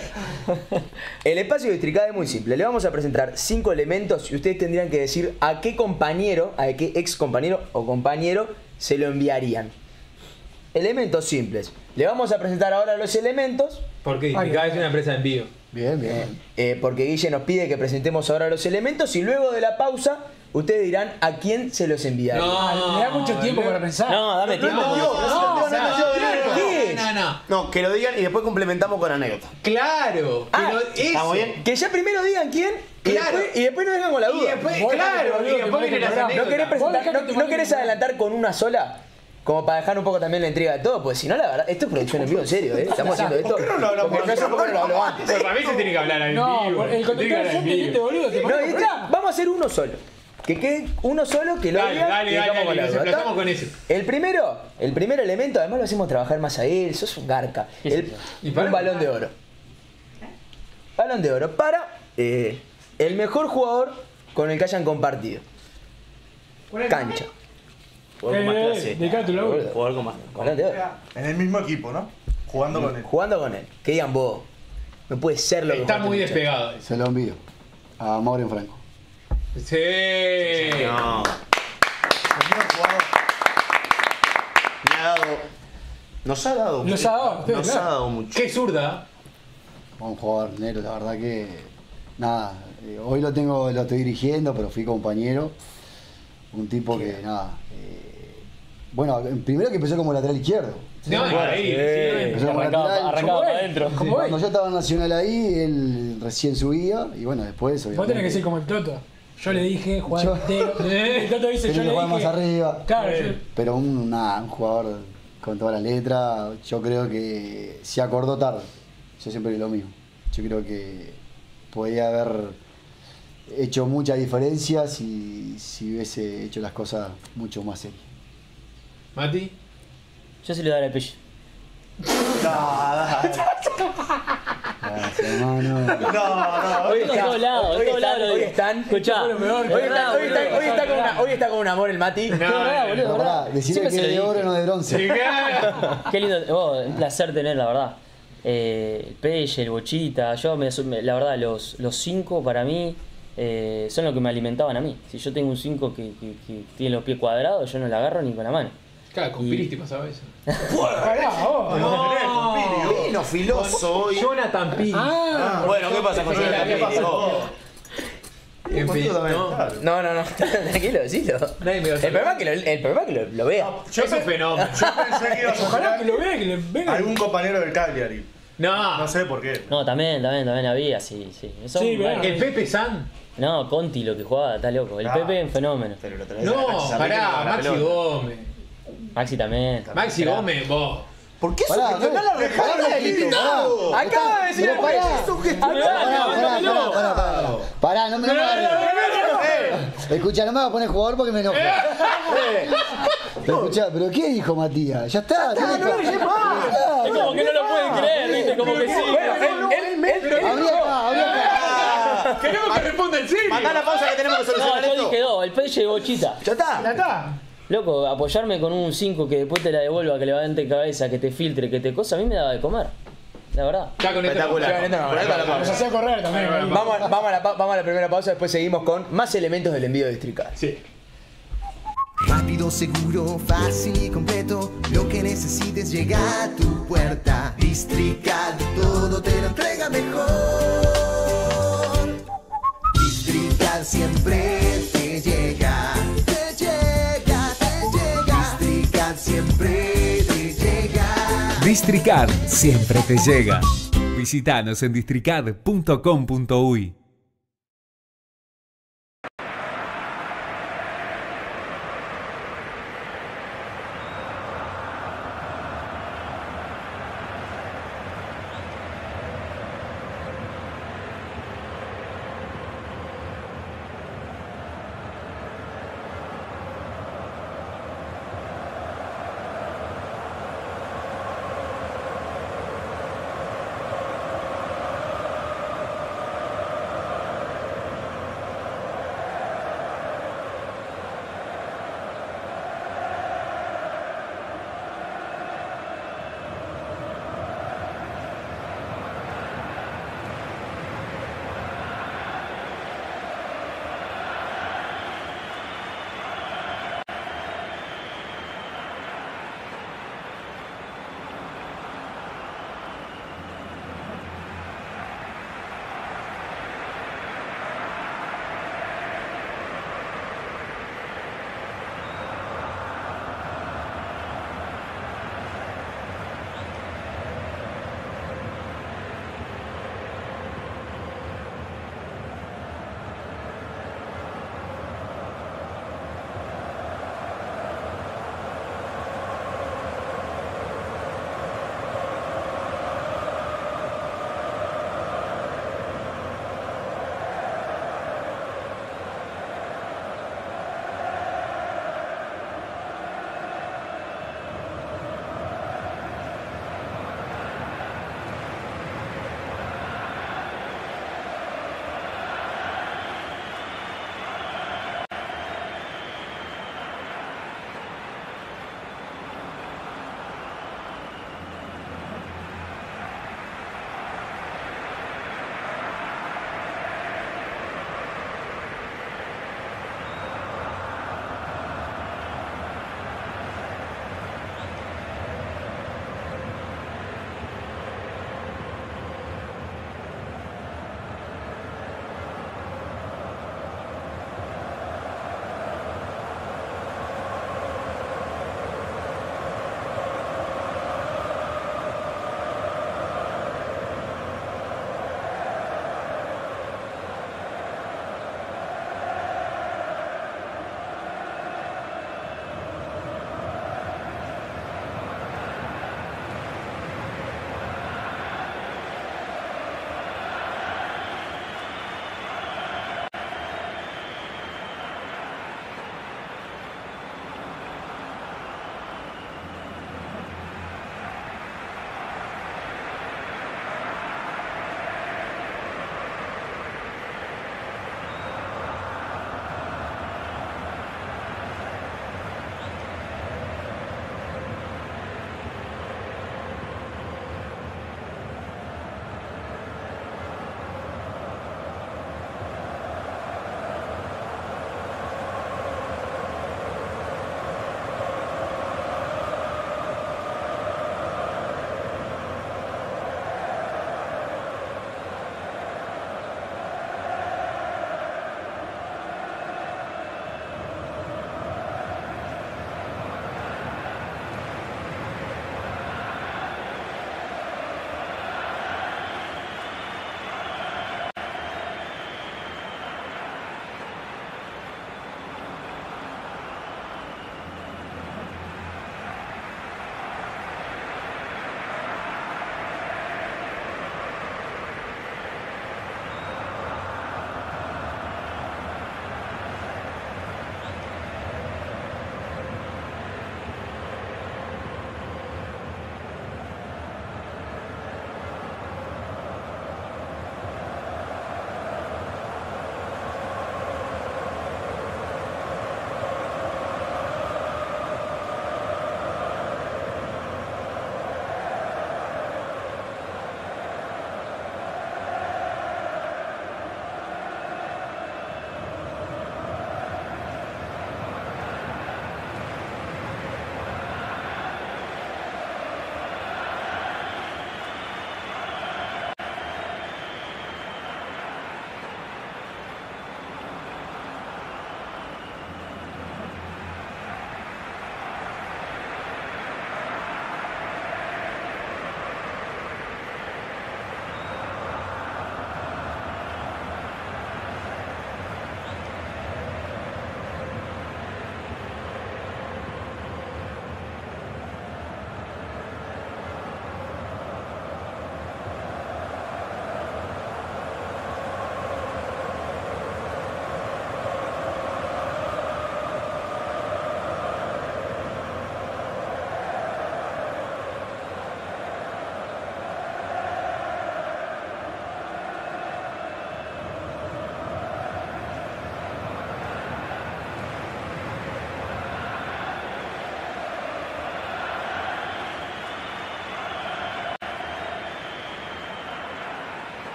El espacio districado es muy simple. Le vamos a presentar cinco elementos y ustedes tendrían que decir a qué compañero, a qué ex compañero o compañero se lo enviarían. Elementos simples. Le vamos a presentar ahora los elementos, Porque Ay, cada ay, vez es una empresa de envío. Bien, bien. eh, porque Guille nos pide que presentemos ahora los elementos y luego de la pausa ustedes dirán a quién se los enviarían. me da mucho tiempo para pensar. No, dame tiempo. No, no, no, no, ¿Qué? no, no. No, que lo digan y después complementamos con anécdota. Claro, Ah, pero eso. ¿estamos bien? Que ya primero digan quién y, Claro. después, y después nos dejan con la Y duda. después, Vos claro, dejate, y boludo, después que vienen las maneje el ¿No anécdotas. querés, presentar- Vos dejate no- que no maneje querés el adelantar con una sola? Como para dejar un poco también la intriga de todo, pues si no, la verdad, esto es producción en vivo, en serio, ¿eh? Estamos haciendo esto. ¿Por qué no lo hablamos Porque no sé antes? cómo no lo habló antes. Pero para mí se tiene que hablar en No, vivo. por- el Se tiene que conductor hablar yo en te dijiste, vivo. boludo. Te No, ponés este- programa. vamos a hacer uno solo. Que quede uno solo, que lo Dale, diga dale, y dale, dejamos dale, con la nos duda, ¿está? emplazamos con ese. El primero, el primer elemento, además lo hacemos trabajar más a él, sos un garca. ¿Qué es El- eso? ¿Y para? un balón de oro. Balón de oro para eh, el mejor jugador con el que hayan compartido. Cancha. Jugador con más Eh, clase. dedicate a tu laburo. Jugador con más. Balón de oro. En el mismo equipo, ¿no? Jugando con él. Jugando con él. Que digan vos. No puede ser lo que Está jugó muy este muchacho. despegado. Se lo envío. A Mauro Franco. Sí. No. El mismo jugador. Me ha dado. Nos ha dado. Nos ha dado, sí, Nos claro. ha dado mucho. Qué zurda. Un jugador negro, la verdad que. Nada. eh, Hoy lo tengo, lo estoy dirigiendo, pero fui compañero. Un tipo que, nada. eh, bueno, primero que empezó como lateral izquierdo. No, ahí, Eh, sí. Empezó como Arrancaba, lateral. arrancaba Como para él. adentro. Como Cuando él. yo estaba en Nacional ahí, él recién subía y bueno, después Vos tenés obviamente. que ser como el Toto. Yo le dije jugar Yo- entero. El Toto dice, Tenés yo que le jugar dije. más arriba. Claro, yo, Pero un, nada, un jugador con toda la letra, yo creo que se acordó tarde. Yo siempre digo lo mismo. Yo creo que podía haber hecho muchas diferencias si, si hubiese hecho las cosas mucho más serias. Mati. Yo se lo daré al Pelle. Gracias, hermano. No, no. Hoy En está- todos lados, en hoy todos están- lados lo hoy digo. están- Escuchá. Fue lo peor. es Hoy verdad, está, hoy está- boludo. hoy está con una- hoy está con un amor el Mati. No, Es verdad, no, boludo, Pero es pará, verdad. decime Siempre que se es lo de dije. oro, no de bronce. Sí, claro. Qué lindo, oh, un placer tener, la verdad. Eh, el Pelle, el Bochita, yo me, me- la verdad, los, los cinco para mí eh, son los que me alimentaban a mí. Si yo tengo un cinco que, que- que tiene los pies cuadrados, yo no la agarro ni con la mano. Claro, con Y- Piristi pasaba eso. pará, vos. No, Vino filoso hoy. Jonathan Piri. Ah, Bueno, ¿qué pasa con Sí, Jonathan ¿qué Piri? pasó? Oh. En fin, no. Claro. No, no, no, tranquilo, decilo. Nadie me va a El problema es que lo, el problema es que lo, lo vea. Yo, Es un pe- fenómeno. yo pensé que ibas a ojalá sacar que lo vea, que le venga. algún compañero del Cagliari. No, No sé por qué. No, también, también, también había, sí, sí. Son Sí, varios. el Pepe San. No, Conti lo que jugaba, está loco. El Ah. Pepe es un fenómeno. Pero lo traes a la No, cancha, sabés que pará, no va la Maxi pelota. Gómez. Maxi también. Maxi Pará. Gómez, vos. ¿Por qué Pará, sugestionás pará, la pará, reja? pará, Invitado? pará. Acaba de decir Pero el pará. Pelle, Pará, sugestionás. pará, pará, pará, pará, pará. Pará, no me no me agarres. Escucha, no me vas a poner jugador porque me enojo. Pero escuchá, ¿pero qué dijo Matías? Ya está, ya no lo lleves más. Es como que no lo pueden creer, viste, como que sí. Bueno, él, él, él, él- Abrí acá, abrí acá. Queremos que responda el serio. Mandá la pausa que tenemos que No, solucionar yo esto. dije dos, el Pelle y Bochita. Ya está. Ya está. Loco, apoyarme con un cinco que después te la devuelva, que levante cabeza, que te filtre, que te cosa, a mí me daba de comer. La verdad. Ya con esto. Espectacular. Con esto no, Con esto la Nos pausa. hacía correr también. ¿no? Vamos, a- vamos, a la, pa- vamos a la primera pausa, después seguimos con más elementos del envío de Districal. Sí. Rápido, seguro, fácil y completo. Lo que necesites llega a tu puerta. Districal, todo te lo entrega mejor. Districal siempre te llega. Te llega, te llega. Districal siempre te llega. Districad siempre te llega. Visítanos en districad punto com punto uy.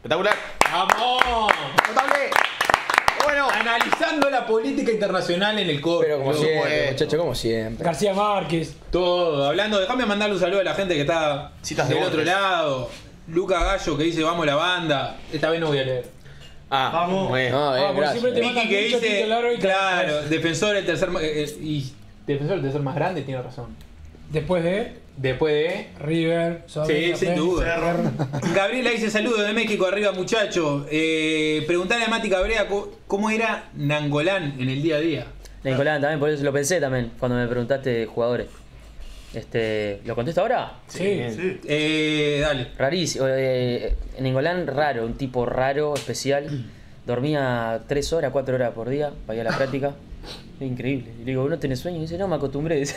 Espectacular. ¡Vamos! Notable. Bueno. Analizando la política internacional en el corto. Pero como siempre, muchachos, como siempre. García Márquez. Todo, hablando, déjame mandarle un saludo a la gente que está Citas de del otro Borges. lado. Luca Gallo que dice vamos la banda. Esta vez no voy a leer. Ah, Vamos. Bueno. No, eh, Ah, porque siempre te gracias. mandan Vicky que mucho dice, título largo y claro, defensor del tercer ma- eh, eh, y defensor del tercer más grande, tiene razón. Después de Después de River, sí, Sudamérica, sin Friends, duda. Cerro. Gabriela dice saludos de México arriba muchachos. Eh, preguntale a Mati Cabrera co- cómo era Nangolán en el día a día. Nicolás, también, por eso lo pensé también, cuando me preguntaste de jugadores. Este, ¿lo contesto ahora? Sí. Sí. Eh, dale. Rarísimo. Eh, Ningolán raro, un tipo raro, especial. Dormía tres horas, cuatro horas por día para ir a la práctica. Increíble. Y le digo, ¿no tenés sueño? Y dice, no, me acostumbré. Dice.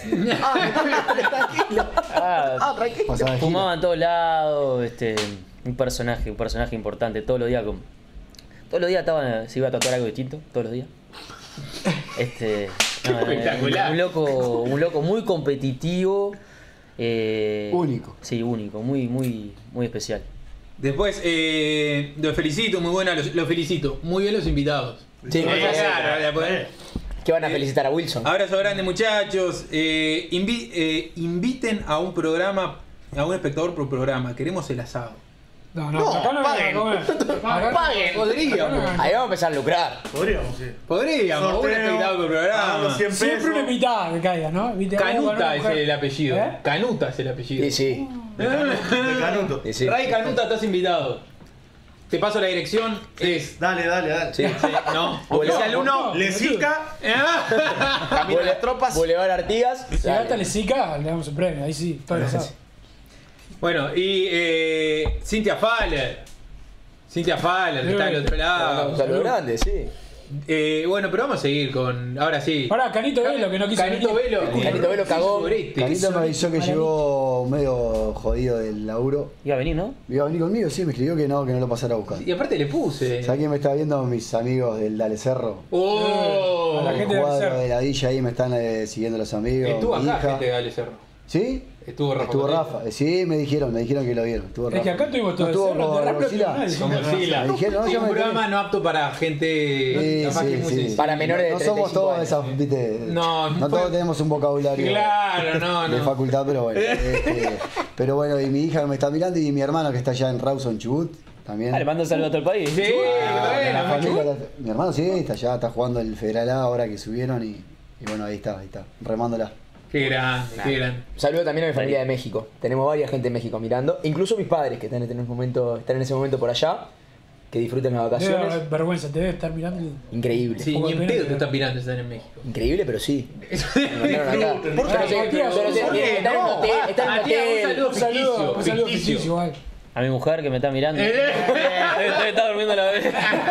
Ah, Ah, tranquilo. Pasaba de gira. fumaba en todos lados. Este, un personaje, un personaje importante. Todos los días con. Todos los días estaba, se iba a tatuar algo distinto, todos los días. Este. no, Espectacular. Un loco, un loco muy competitivo. eh, Único. Sí, único, muy, muy, muy especial. Después, eh, los felicito, muy buena, los, los felicito. Muy bien los invitados. Sí, Eh, claro. claro, ya podés. Que van a felicitar a Wilson. Abrazo grande muchachos. Eh, invi- eh, inviten a un programa, a un espectador por programa. Queremos el asado. No, no, No, acá no paguen. hay que comer. Acá no- Paguen, podríamos. acá no hay- Ahí vamos a empezar a lucrar. Podríamos, sí. Podríamos, un Sorteo, espectador por pagando programa. cien Siempre pesos. una invitada que caiga, ¿no? Viste, vamos con Canuta una es mujer. el apellido. ¿Eh? Canuta es el apellido. Sí, sí. De Canuto. sí, sí. Ray Canuta, estás invitado. Te paso la dirección. Es. Dale, dale, dale. Sí. No. Boulevard- Oficial uno. Lesica. Camino las tropas. Boulevard Artigas. Si Dale. gasta le sica, le damos un premio. Ahí sí, todo lo sabe. Bueno, y eh, Cintia Faller. Cintia Faller, que está del otro Un lado. saludo grande, sí. Eh, bueno, pero vamos a seguir con. Ahora sí. Pará, Canito Velo, que no quiso Canito venir. Velo. Canito Velo cagó. Sorete. Canito me avisó que Para llegó medio jodido del laburo. Iba a venir, ¿no? Iba a venir conmigo, sí, me escribió que no, que no lo pasara a buscar. Y aparte le puse. ¿Sabes quién me está viendo? Mis amigos del Dale Cerro. ¡Oh! A la El gente del cuadro Cerro. de la villa ahí me están eh, siguiendo los amigos. Estuvo mi acá hija. gente de Gale Cerro. ¿Sí? Estuvo Rafa. Estuvo Cotello. Rafa. Eh, Sí, me dijeron, me dijeron que lo vieron. Estuvo Es Rafa. que acá tuvimos todo ¿No el estuvo cerro, de con Rafa Godzilla? no tiene Con nadie. Godzilla. Me dijeron, no, Sí, yo un me programa no apto para gente. Sí, capaz que sí, muy sí. sensible. Para menores de No treinta y somos cinco todos años. esas, viste. No, no fue- todos tenemos un vocabulario Claro, no, de no. facultad, pero bueno. este, pero bueno, y mi hija me está mirando y mi hermano que está allá en Rawson, Chubut, también. Ah, le mando un saludo a todo el país. Sí, La bueno, familia, la- mi hermano sí, está allá, está jugando el Federal A ahora que subieron y, y bueno, ahí está, ahí está, remándola. Qué grande, qué grande. Saludo también a mi familia de México. Tenemos varias gente de México mirando. Incluso mis padres que están en, ese momento, están en ese momento por allá. Que disfruten las Debe vacaciones. dar vergüenza, te debe estar mirando. y- Increíble. Sí, Poco ni en pena pedo que- te están mirando, están en México. Increíble, pero sí. Eso Me mandaron acá. ¿Por qué? Yo no sé, Matías, yo no sé, un saludo, miren, está en un no, hotel, está en un Matías, un hotel. saludo. Un saludo, un saludo ficticio. ficticio igual. A mi mujer que me está mirando. Eh. Estoy- Está durmiendo a la vez.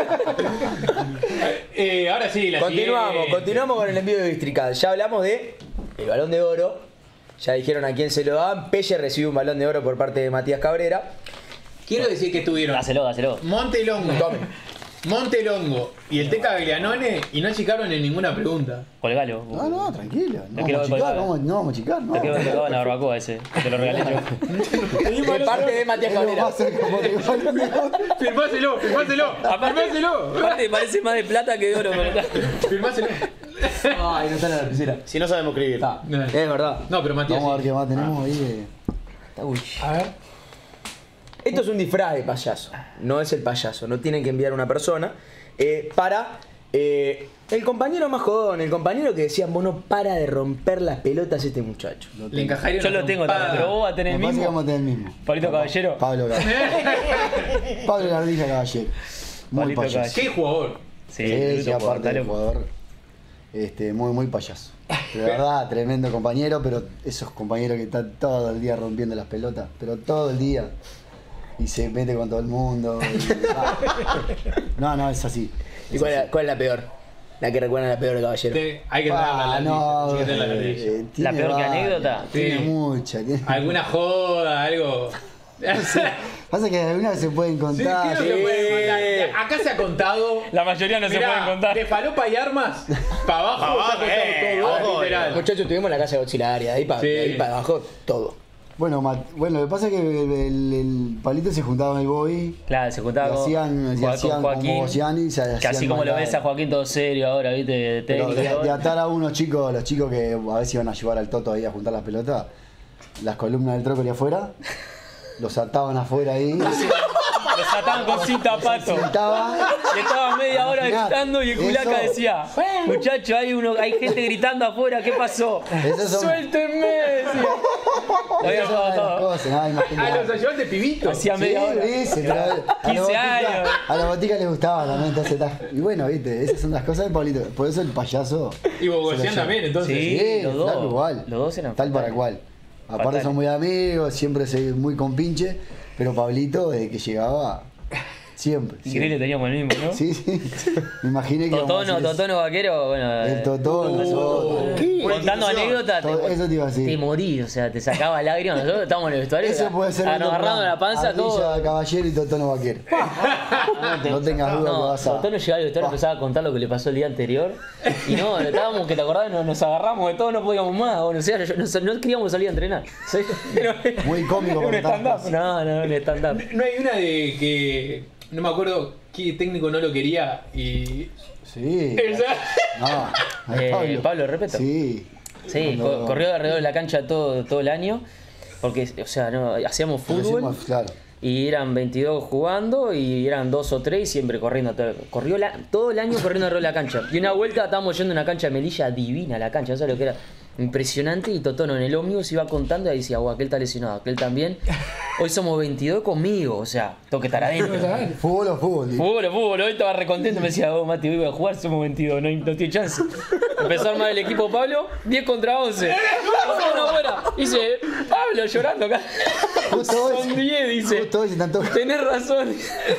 Eh, ahora sí, la Continuamos, siguiente. continuamos con el envío de Districal. Ya hablamos de el balón de oro. Ya dijeron a quién se lo dan. Pelle recibió un balón de oro por parte de Matías Cabrera. Quiero decir que estuvieron Dáselo, dáselo. Montelongo, Tome. Montelongo y el Teca Gaglianone y no achicaron en ninguna pregunta. Colgalo. No, no, tranquilo. No quiero vamos a chicar, colgar. vamos, no vamos a chicar, no. Te quedo colgado en la barbacoa ese. que Te lo regalé yo. De parte de Matías Es lo Cabrera. más cerca porque el balón de oro. Firmáselo, firmáselo, firmáselo. Aparte parece más de plata que de oro. Firmáselo. Ay, no está en la lapicera. Si no sabemos escribir. Está. Es verdad. No, pero Matías. Vamos a ver sí. qué más tenemos ahí. de- Uy. A ver. Esto es un disfraz de payaso. No es el payaso. No tienen que enviar una persona eh, para eh, el compañero más jodón. El compañero que decían, vos no para de romper las pelotas a este muchacho. Le encajaría Yo una lo tengo trompada. también, pero vos vas a tener el Me parece que mismo. vamos a tener el mismo. Pablito Caballero. Pablo Caballero. Pablo Gardilla Caballero. Muy Pablito payaso. Qué jugador. Sí, Sí, el sí, bruto, aparte está del loco. jugador. Este, muy, muy payaso. De verdad, tremendo compañero, pero esos compañeros que están todo el día rompiendo las pelotas, pero todo el día. Y se mete con todo el mundo. y- ah. No, no, es así. ¿Y Es cuál es, así. la- cuál es la peor? La que recuerda la peor de Caballero. Te- Hay que tener Ah, la no, latilla, hay que tener la eh, latilla. eh, tiene ¿La peor que varias, anécdota? Tiene Sí. mucha. Tiene... Alguna joda, algo. Pasa que algunas veces se pueden Sí, contar. creo que puede contar. Acá se ha contado. La mayoría no se Mirá, pueden contar. De falopa y armas, para abajo, Pa' se ha abajo, contado eh, todo, ojo, literal. Muchachos, estuvimos en la casa de Godzilla, de ahí para Sí. abajo, todo. Bueno, Mat- bueno, lo que pasa es que el, el, el Pablito se juntaba con el Bobby. Claro, se juntaba Y con, hacían, y con hacían Joaquín. como Oceani, se Que hacían así como lo maldades. ves a Joaquín todo serio ahora, viste, de Pero técnico. y de, todo. de atar a unos chicos, los chicos que a veces iban a ayudar al Toto ahí a juntar las pelotas, las columnas del trócoli afuera, los ataban afuera ahí. Los ataban con cinta pato. Sentaban. Y estaba media hora Mirá, gritando y el culaca eso- decía, muchacho, hay uno, hay gente gritando afuera, ¿qué pasó? Esas son- ¡Suéltenme! decía. Oye, Esas son todo, de las todo. cosas, nada, Ah, imagínate. los ayudantes de pibito. Hacía Sí, media hora. viste, pero a la quince botica- años. A la botica les gustaba también, entonces está. Y bueno, viste, esas son las cosas de Pablito. Por eso el payaso. Y se lo Bogosian lleva. también, entonces. Sí. Sí, los flaco dos. igual. Los dos eran tal para fatales. cual. Aparte Fatales. son muy amigos, siempre se muy compinche, pero Pablito desde que llegaba siempre. Increíble, siempre. teníamos el mismo, ¿no? Sí, sí. Me imaginé que íbamos a Totono, decir eso. Totono Vaquero, bueno. El eh, Totón, nosotros. Contando anécdotas, Todo- te, eso te iba a decir. te morí, o sea, te sacaba lágrimas. Nosotros estábamos en el vestuario. Eso puede ser. ah, otro nos agarrando programa. la panza, Ardilla, todo. Caballero y Totono Vaquero. No tengas duda que No, vas a. Totono llegaba al vestuario y empezaba a contar lo que le pasó el día anterior. Y no, estábamos, que te acordás, nos, nos agarramos de todo, no podíamos más. Bueno, o sea, yo- no, no queríamos salir a entrenar. ¿Sí? Muy cómico Un para contar stand-up. cosas. No, no, un stand-up. No hay una de que. No me acuerdo qué técnico no lo quería y. Sí. Esa- No, Eh, Pablo, respeto. Sí. Sí, Cuando- co- corrió alrededor de la cancha todo, todo el año. Porque, o sea, no, hacíamos fútbol. Hacemos- claro. Y eran veintidós jugando y eran dos o tres y siempre corriendo. todo- Corrió la- todo el año corriendo alrededor de la cancha. Y una vuelta estábamos yendo a una cancha de Melilla divina, la cancha, ¿sabes lo que era? Impresionante. Y Totono en el ómnibus iba contando y decía, oh, aquel está lesionado, aquel también. Hoy somos veintidós conmigo, o sea, tengo que estar adentro. Fútbol o fútbol. digo. Fútbol, fútbol, hoy estaba recontento, me decía, oh Mati, hoy voy a jugar, somos veintidós, no, hay- no tiene chance. Empezó a armar el equipo Pablo, diez contra once. Totono afuera. Dice, Pablo llorando acá. Justo hoy. Son diez, dice. Justo hoy se tanto. Tenés razón.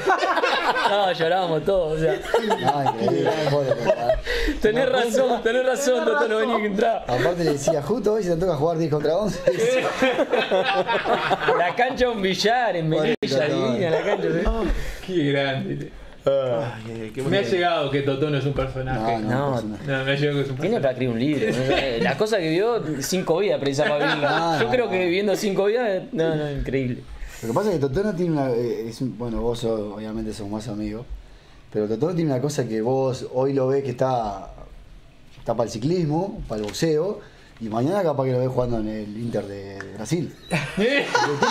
No, llorábamos todos, o sea. Ay, increíble, joder, ¿verdad? Tenés razón, tenés razón, Totono, vení que entrá. Aparte le decía, justo hoy se te toca jugar diez contra once. La cancha un billar en Melilla, Totono. divina la cancha. ¿sí? Qué grande. Ay, qué Me ha bonito. llegado que Totono es un personaje. No, No, no, No. personaje. me ha llegado que es un Tiene personaje. para escribir un libro. Las cosas que vivió, cinco vidas precisaba para vivirlas. No, Yo no, creo no. que viviendo cinco vidas, no, no, increíble. Lo que pasa es que Totono tiene una. eh, es un- bueno, vos sos- obviamente sos más amigos. Pero Totono tiene una cosa que vos hoy lo ves que está. Está para el ciclismo, para el boxeo. Y mañana capaz que lo ves jugando en el Inter de Brasil. Porque tiene-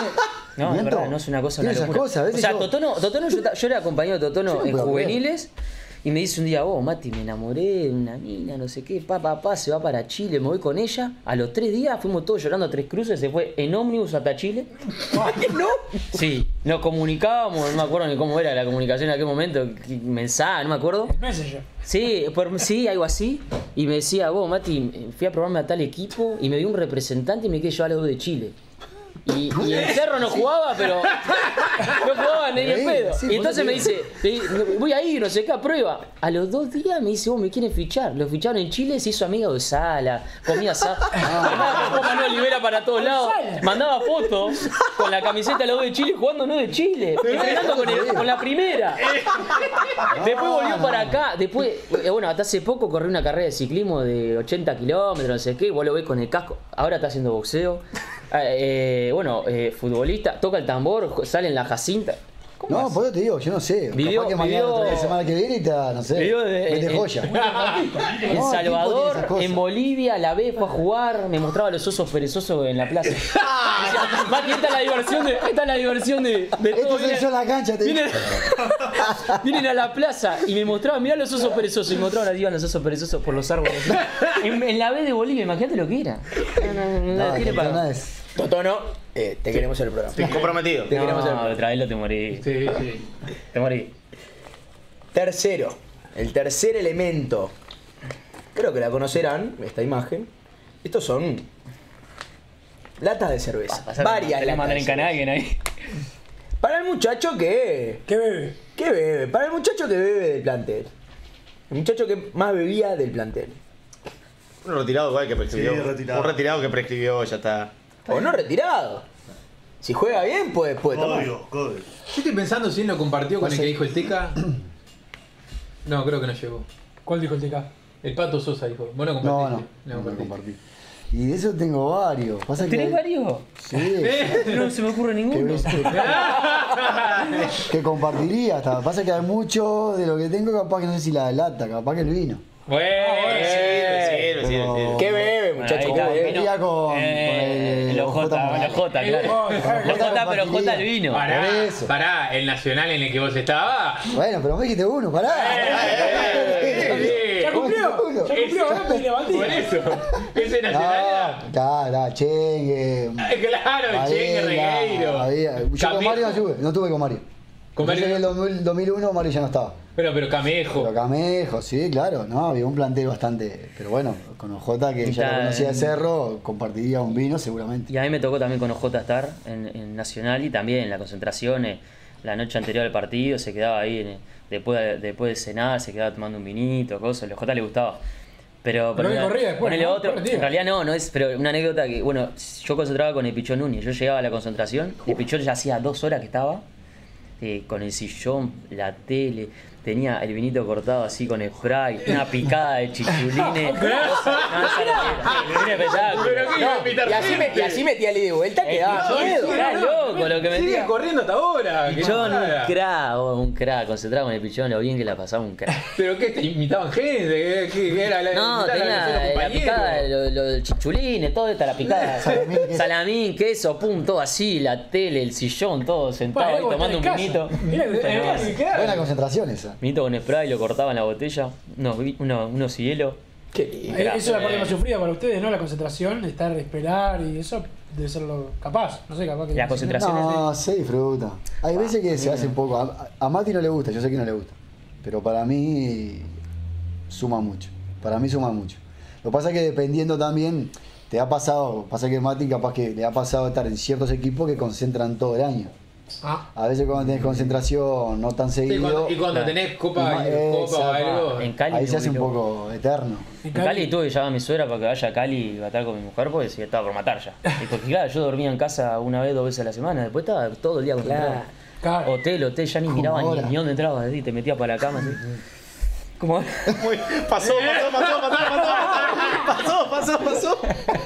No, es ¿miento? verdad, no es una cosa, Tiene una esas locura. cosas, a O veces sea, yo- Totono, Totono yo, ta- yo era compañero de Totono Yo no en puedo creer. juveniles y me dice un día, oh, Mati, me enamoré de una mina, no sé qué, pa, pa, pa, se va para Chile, me voy con ella. A los tres días fuimos todos llorando a Tres Cruces, se fue en ómnibus hasta Chile. ¿No? Sí, nos comunicábamos, no me acuerdo ni cómo era la comunicación en aquel momento, qué mensaje, no me acuerdo. Messenger. Sí, por, sí, algo así. Y me decía, vos, Mati, fui a probarme a tal equipo y me dio un representante y me quedé yo algo de Chile. Y, y el Cerro no jugaba, pero no jugaba ni en pedo. Sí, Y por entonces eso me te dice, "Eh, voy a ir, no sé qué, a prueba. A los dos días me dice, vos me quieren fichar. Lo ficharon en Chile, se hizo amigo de Sala, comía asada. Mandaba con Manuel Olivera para todos lados. Mandaba fotos con la camiseta de los dos de Chile jugando no de Chile. Entrenando con, el- con la primera. Después volvió para acá. Después, eh, bueno, hasta hace poco corrió una carrera de ciclismo de ochenta kilómetros, no sé qué. Vos lo ves con el casco. Ahora está haciendo boxeo. Eh, eh, bueno, eh, futbolista, toca el tambor, sale en la Jacinta. ¿Cómo No, hace? por eso te digo, yo no sé. Vivió- Capaz que mañana vivió- otra vez, la semana que viene y te da, no sé. Vivió de- mete en- joya. En No, el tipo tiene Salvador, esas cosas. en Bolivia, la B fue a jugar, me mostraba los osos perezosos en la plaza. Decía, Mati, esta es la diversión de. Esta es la diversión de, de Esto todo. se hizo en la cancha, te digo. Vienen, vienen a la plaza y me mostraban, mirá los osos perezosos, y me mostraban allí iban los osos perezosos por los árboles. En, en la B de Bolivia, imagínate lo que era. No, no, no, No, tiene para- Totono es. Totono, eh, te queremos en el programa. Comprometido. Te queremos en el No, programa. traerlo te morí. Sí, sí. Te morí. Tercero, el tercer elemento. Creo que la conocerán, esta imagen. Estos son latas de cerveza. Varias Le latas mandan de en canal alguien ahí. Para el muchacho que... ¿Qué bebe? ¿Qué bebe? Para el muchacho que bebe del plantel. El muchacho que más bebía del plantel. Un retirado igual que prescribió. Sí, retirado. Un retirado que prescribió, ya está. O no retirado. Si juega bien, puede, puede tomar. Código, código. Yo estoy pensando si él lo compartió con el que dijo el Teca. No, creo que no llegó. ¿Cuál dijo el T K? El Pato Sosa dijo. ¿Vos no No, compartiste? no, no, no compartiste. compartí. Y de eso tengo varios. Pasa que ¿Tenés hay- varios? Sí. No se me ocurre Que, ninguno. ves- que compartiría hasta. Pasa que hay mucho de lo que tengo, capaz que no sé si la lata, capaz que el vino. Bueno, Sirve, sirve, sirve, sirve. ¿Qué bebe, muchacho? Ahí ¿Qué está, bebe? vino. Iría con, Eh, con el los J, J. los J, El claro. J, Los J, pero J el vino. Pará, Por eso. pará, el nacional en el que vos estabas. Bueno, pero vos dijiste uno, pará. Eh, Ya cumplió, Uno. ya cumplió, ahora me levanté. Por eso, ese nacional era. No, claro, Chengue. Claro, el Chengue Regueiro. Había- Yo con Camejo. Mario no tuve, no tuve con Mario. Con Yo llegué Mario. en el dos mil- dos mil uno Mario ya no estaba. Bueno, pero Camejo. Pero Camejo, sí, claro, no, había un plantel bastante. Pero bueno, con O J, que ya Está lo conocía de en- Cerro, compartiría un vino seguramente. Y a mí me tocó también con O J estar en, en Nacional y también en la concentración. eh, La noche anterior al partido se quedaba ahí, eh, después, de, después de cenar, se quedaba tomando un vinito, cosas. A O J le gustaba. Pero, Pero ponele- que corría después, ponele ¿no? otro. Todo el día. En realidad no, no es, pero una anécdota que, bueno, yo concentraba con el Pichón Núñez. Yo llegaba a la concentración, el Pichón ya hacía dos horas que estaba, eh, con el sillón, la tele. Tenía el vinito cortado así con spray, una picada de chichulines. No, esa era- era espectáculo. Pero qué iba a invitar Y así, me, y gente. así metía el ida y vuelta que daba Pichón miedo. era loco lo que Sigue metía. corriendo hasta ahora. que Pichón, no un para. crack, oh, un crack, concentrado con el Pichón, lo bien que la pasaba un crack. ¿Pero qué? ¿Te imitaban gente? ¿Qué, qué- qué era la No, imitaban a tenía los la compañeros? picada, lo, lo del chichulines, todo esta la picada. Salamín, queso. Salamín, queso, pum, todo así, la tele, el sillón, todo sentado Bueno, ahí era tomando un como vinito. estar en casa. Era como estar en casa. Claro. Buena concentración esa. Vinito con spray, lo cortaba en la botella, unos, vi- unos, unos hielos. Qué lindo. Eh, Eso es la parte más sufrida para ustedes, ¿no? La concentración, estar, esperar y eso debe ser lo capaz. No sé, capaz que. La concentración. No, se disfruta. Hay veces que se hace un poco. A, a Mati no le gusta, yo sé que no le gusta. Pero para mí suma mucho. Para mí suma mucho. Lo que pasa es que dependiendo también, te ha pasado, pasa que Mati capaz que le ha pasado estar en ciertos equipos que concentran todo el año. Ah, A veces cuando tenés concentración no tan Sí, seguido, cuando- y cuando Claro. tenés copa, Y ma- copa o exacto. algo. En Cali. ahí se me hace un volví loco. poco eterno. en En Cali Cali. tuve que llamar a mi suegra para que vaya a Cali y batar con mi mujer porque se estaba por matar ya. Y porque claro, yo dormía en casa una vez, dos veces a la semana, después estaba todo el día concentrado. Claro. Claro. Hotel, hotel, ya ni Como miraba ni, ahora. ni dónde entraba, así, te metías para la cama así. Como Muy- pasó, pasó, pasó, pasó, pasó, pasó, pasó, pasó.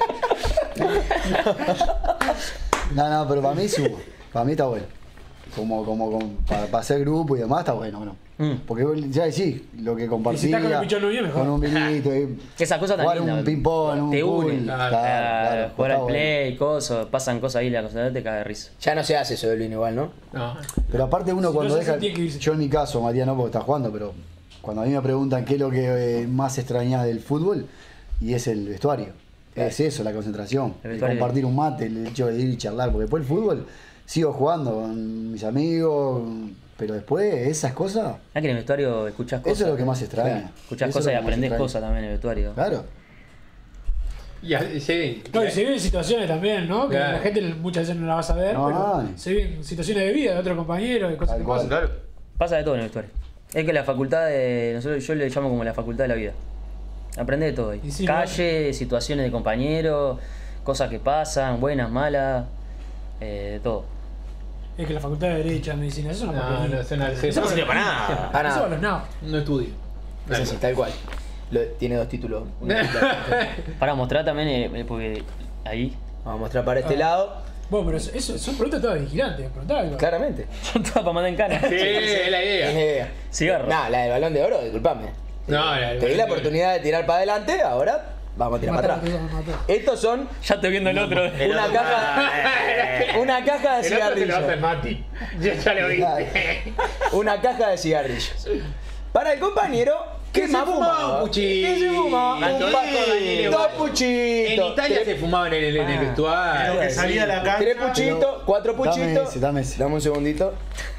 No, no, pero para mí suma. Para mí está bueno. Como, como, como para, para hacer grupo y demás está bueno, bueno. Mm. Porque ya decís, lo que compartía. estás con el Pichón Núñez, mejor. Con un vinito. y Esa cosa jugar también. un ping-pong, un te pool. une. Claro, Ah, claro, jugar está al play, cosas, pasan cosas ahí en la concentración, te cae de risa. Ya no se hace eso del vino igual, ¿no? No. Pero aparte uno Si cuando no se deja. sentía que irse. Yo en mi caso, Matías no porque está jugando, pero cuando a mí me preguntan qué es lo que eh, más extrañas del fútbol, y es el vestuario. Es eso, la concentración. El El vestuario. compartir un mate, el hecho de ir y charlar. Porque después el fútbol sigo jugando con mis amigos, pero después esas cosas, Ah, que en el vestuario escuchás cosas. eso es lo que más extraña. Escuchás Eso es cosas lo y que más aprendés extraña. cosas también en el vestuario. Claro. Y a- sí. No, y se viven situaciones también, ¿no? Que Claro. la gente muchas veces no la vas a ver, No, pero no. se viven situaciones de vida de otro compañero, de cosas Tal que cual. pasan. Claro. Pasa de todo en el vestuario. Es que la facultad de. Nosotros, yo le llamo como la facultad de la vida. Aprendés de todo ahí. Y sí, Calle, situaciones de compañeros, cosas que pasan, buenas, malas, eh, de todo. Es que la facultad de Derecho, Medicina, eso no No, porquería. no, eso no, Eso eso No sirve para nada. Ah, Eso nada. a los no. no estudio. Eso sí, tal cual. Lo- tiene dos títulos. universitarios. Para mostrar también, eh, eh, porque ahí Vamos a mostrar para este lado. Bueno, pero eso, eso- son preguntas todas vigilantes, preguntá algo. Claramente. son todas para mandar en cana. Sí, es la Es idea. la idea. Cigarro. Nah, la del balón de oro, disculpame. No, la del Te di balón la de oportunidad de tirar para adelante, ahora vamos a tirar para Matá, atrás. matá, matá. Estos son Ya estoy viendo el otro. una caja, una caja de El otro se lo hace cigarrillos. Mati. Yo ya lo vi. Una caja de cigarrillos. Para el compañero, ¿qué Que se más fumaba fuma? un puchito. ¿Qué se fuma? Un Antonio pa- Daniele Dos Val. En puchitos. Italia tres- se fumaban en el, en el Ah. vestuario. Lo que salía a la cancha. Tres puchitos, cuatro Dame puchitos. ese, dame ese. Dame un segundito.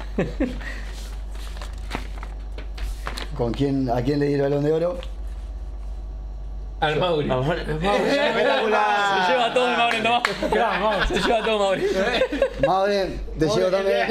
¿Con quién, ¿A quién le di el balón de oro? Al Mauri. Espectacular. Se lleva todo el Mauri, tomá. Mirá, vamos. Se lleva todo Mauri. Maure, te llevo también.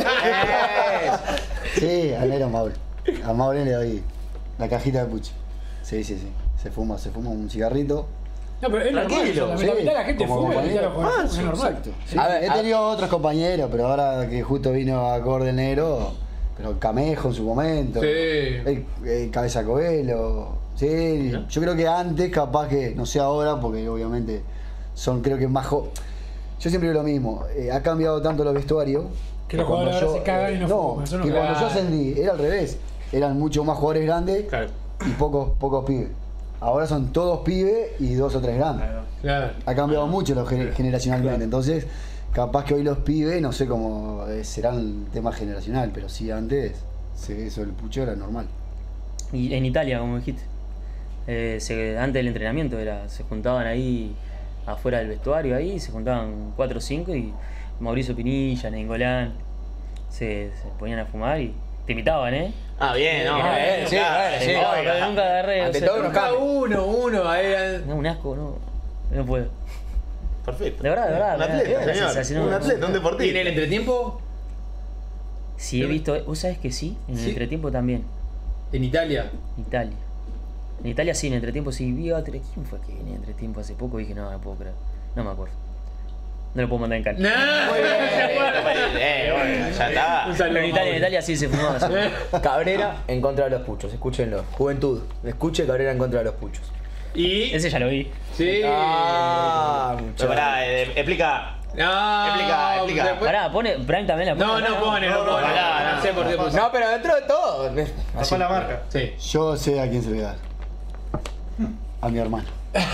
Sí, al negro Maure. A Maure le doy la cajita de puchi. Sí, sí, sí. Se fuma, se fuma un cigarrito. No, pero es normal. Tranquilo, La, sí, la mitad de la gente como fuma y la mitad de los compañero. jugadores Ah, fuman, sí, es normal. exacto. Sí, A ver, he a- tenido otros compañeros, pero ahora que justo vino a Corde el Negro, pero Camejo en su momento. Sí. El, el Cabeza Coelho. Sí, yo creo que antes, capaz que, no sé ahora, porque obviamente son creo que más jo- Yo siempre digo lo mismo, eh, ha cambiado tanto los vestuarios Que los cuando jugadores ahora yo- se cagan y no no, fuman, eso no que caga. cuando yo ascendí era al revés, eran mucho más jugadores grandes Claro. y pocos, pocos pibes. Ahora son todos pibes y dos o tres grandes. Claro. Ha cambiado mucho lo gener- generacionalmente, entonces capaz que hoy los pibes, no sé cómo eh, será el tema generacional, pero sí antes se- eso el pucho era normal. Y en Italia, como dijiste. Eh, se- antes del entrenamiento era, se juntaban ahí afuera del vestuario, ahí se juntaban cuatro o cinco y Mauricio Pinilla, Nengolán se, se ponían a fumar y te invitaban, ¿eh? Ah, bien, no. Ah, bien, sí, claro, bueno, Te sí, invitaban, obvio. pero nunca agarré. Ante o sea, todo, unos nunca- Cada uno, uno, ahí. No, un asco, no. No puedo. Perfecto. De verdad, de verdad. Un de verdad, atleta, es señor. sensacional. Un atleta, un ¿Y en deportista. el entretiempo? Sí, he visto. ¿Vos sabés que sí? En el Sí. entretiempo también. En Italia. En Italia. En Italia sí, en entretiempo sí. Vi a otro. ¿Quién fue que venía en entretiempo hace poco? Y dije, no, no puedo creer. No me acuerdo. No lo puedo mandar en cal. ¡No! Eh, bueno, ya está. Un Pero saludo. en Italia, en Italia sí se fumaba. sí. Cabrera en contra de los puchos, escúchenlo. Juventud, escuche Cabrera en contra de los puchos. Y. Ese ya lo vi. Sí. Ah, Pero muchacho. pará, eh, explica. No, Explica, explica. después- Pará, pone. Prime también la No, pone. no pone, no no, pone. pará, No sé por qué puso. No, pero dentro de todo. Pasó la marca. Sí. Yo sé a quién se lo voy a dar. A mi hermano.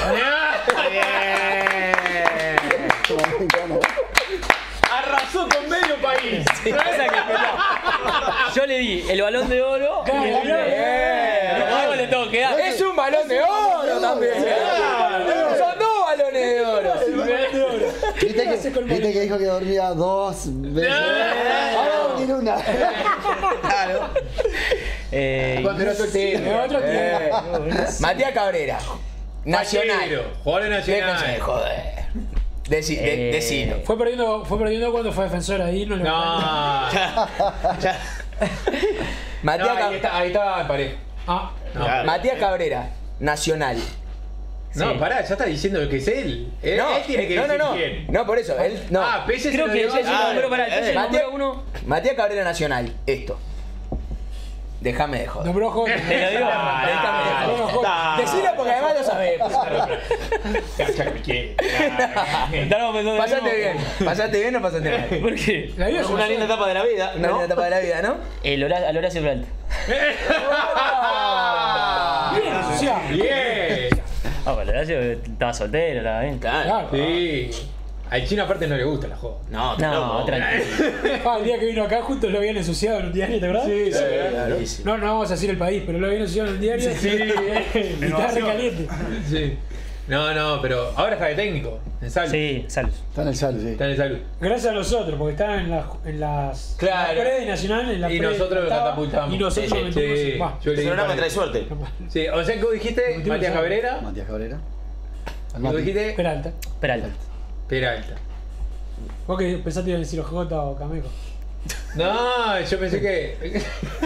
Arrasó con medio país. Sí, pasa que- yo le di el balón de oro. y el Claro, Pero luego le tengo que dar. Es un balón de oro también. Son dos balones de oro. ¿Viste que, viste que dijo que dormía dos veces? Ahora va a dormir una. Claro. Eh, Cuando era otro Es tema. otro Eh, Matías Cabrera, Nacional. Jugador Déjense de nacional. joder. Deci, de, Eh, decilo. Fue perdiendo, fue perdiendo cuando fue defensor ahí. No, le- No. Ya. Matías, No, Ca- ahí, está, ahí estaba parejo. Ah, No, Claro. Matías Cabrera, Nacional. no Sí. pará, ya está diciendo que es él. Él, No, él tiene que no, no, decir no. quién. No, por eso. Él, no. Ah, Pelle creo se que lo ya dio. se Ah, lo nombró para eh, el Matías, número uno. Matías Cabrera Nacional. Esto. Déjame de joder. nombró joven. Te lo digo. Ah, déjame de Nombró joder. joven. Decilo porque además lo sabemos. Ya me quiere. Estábamos pensando en Pasaste lo bien. mismo. ¿Pasaste bien o pasaste mal? ¿Por qué? La vida es Una linda etapa de la vida, Una ¿no? linda etapa de la vida, ¿no? El Hora- al Horacio Peralta. Bien, o sea, Bien. Ah, pero el Horacio estaba soltero, estaba bien. Claro. claro. Sí. Al chino aparte no le gusta la joda. No, te No, loco. tranquilo. Ah, el día que vino acá juntos lo habían ensuciado en un diario, ¿te acordás? Sí, Claro. No, no vamos a decir el país, pero lo habían ensuciado en un diario. Sí. Y estaba re caliente. Sí. No, no, pero ahora está de técnico. En salud. Sí, salud. Está en el salud, sí. Está en salud. Gracias a nosotros, porque estaban en, las en las. Claro. En la pre de Nacional, en la Y pre nosotros lo estaba, catapultamos. Y nosotros Sí, lo metimos. Sí. Va. Yo le Ese di programa para- trae suerte. Sí, o sea que vos dijiste Último Matías sabe. Cabrera. Matías Cabrera. Al Y vos Mati. dijiste Peralta. Peralta. Peralta. Vos que pensaste que iba a decir Ojota o Camejo. No, yo pensé que.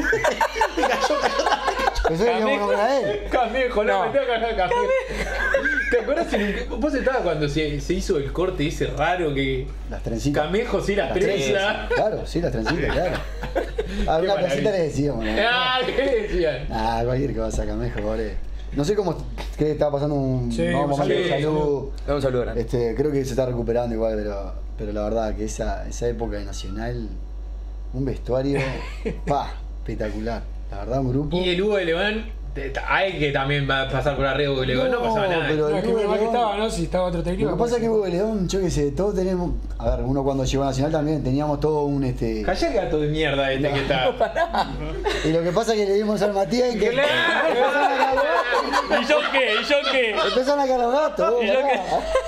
Pensé que íbamos a nombrar a él. Camejo, no, No. me tengo que hablar Camejo. ¿Te acuerdas? En un- vos estabas cuando se, se hizo el corte ese raro que. Las trencitas. Camejo sí las Las trenzas. Claro, sí, las trencitas, claro. A Qué una maravilla. trencita le decíamos, ¿no? Ah, ¿qué decían? Ah, cualquier cosa, Camejo, pobre. No sé cómo, creo que estaba pasando un. Sí, vamos a un mandarle saludo. salud. Dame un saludo grande. Este, creo que se está recuperando igual, pero, pero la verdad que esa, esa época de Nacional, un vestuario, pa, espectacular. La verdad, un grupo. Y el Hugo de León, te- hay que también va a pasar por arriba Hugo de León, no, No, pasaba nada. pero- No, es que Hugo menos mal que León- estaba, ¿no? Si estaba otro técnico. Lo que pasa es que Hugo de León, yo qué sé, todos tenemos. A ver, uno cuando llegó a Nacional también teníamos todo un este. Callá el gato de mierda este que está. Y lo que pasa es que le dimos al Matías y que. Claro. Empezaron a cagar- ¿Y yo qué? ¿Y yo qué? empezaron a cagar los gatos, vos, ¿Y yo pará.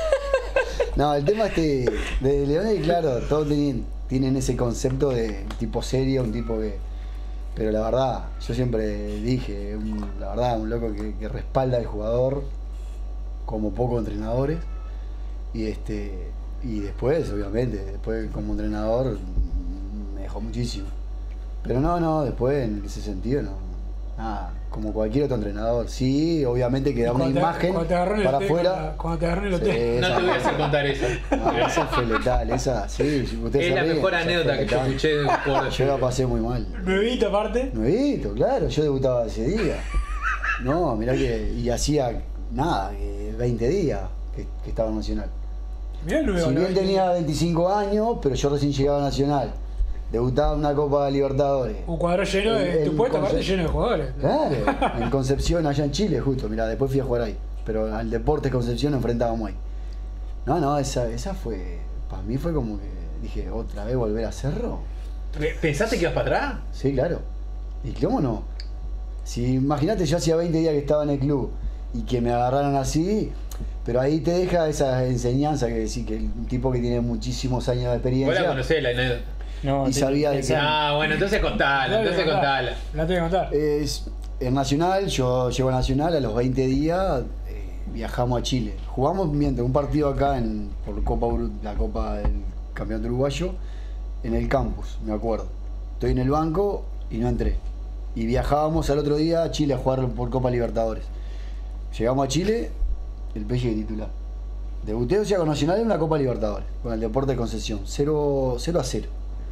No, el tema este de León, y claro, todos tienen, tienen ese concepto de un tipo serio, un tipo que. Pero la verdad, yo siempre dije, un- la verdad, un loco que, que respalda al jugador como pocos entrenadores. Y este y después, obviamente, después como entrenador mm, me dejó muchísimo. Pero no, no, después en ese sentido no. Nada, como cualquier otro entrenador. Sí, obviamente que da una Cuando te- imagen cuando te agarró en el para hotel, afuera. Cuando, cuando te agarró en el Sí, hotel. No esa- te voy a hacer contar eso. no, esa fue letal, esa, sí, si ustedes Es se la ríen, mejor esa anécdota fue que yo letal. escuché por. Yo la pasé muy mal. Nuevito aparte. Nuevito, claro, yo debutaba ese día. No, mirá que. Y hacía nada, que veinte días que, que estaba en Nacional. Mirá el nueve, Si la bien veinte. tenía veinticinco años, pero yo recién llegaba a Nacional. Debutaba en una Copa Libertadores. Un cuadro lleno de. El- Tu el puesto aparte conce- lleno de jugadores. Claro, en Concepción, allá en Chile, justo. Mirá, después fui a jugar ahí. Pero al Deportes Concepción nos enfrentábamos ahí. No, no, esa, esa fue. Para mí fue como que dije, ¿otra vez volver a Cerro? ¿Pensaste que ibas para atrás? Sí, claro. ¿Y cómo no? Si imagínate, yo hacía veinte días que estaba en el club y que me agarraron así, pero ahí te deja esa enseñanza que decir que un tipo que tiene muchísimos años de Vos experiencia la conocés, la anécdota. No, y te- sabía te- de que Ah, bueno, entonces contala, La tengo entonces que contar. contala. La tengo que contar. es en Nacional, yo llego a Nacional a los veinte días, eh, viajamos a Chile. Jugamos mientras un partido acá en, por Copa Uru- la Copa del Campeonato Uruguayo en el campus, me acuerdo. Estoy en el banco y no entré. Y viajábamos al otro día a Chile a jugar por Copa Libertadores. Llegamos a Chile, el Pelle de titular. Debuté, o sea, con Nacional en una Copa Libertadores, con el Deportes de Concepción, cero a cero.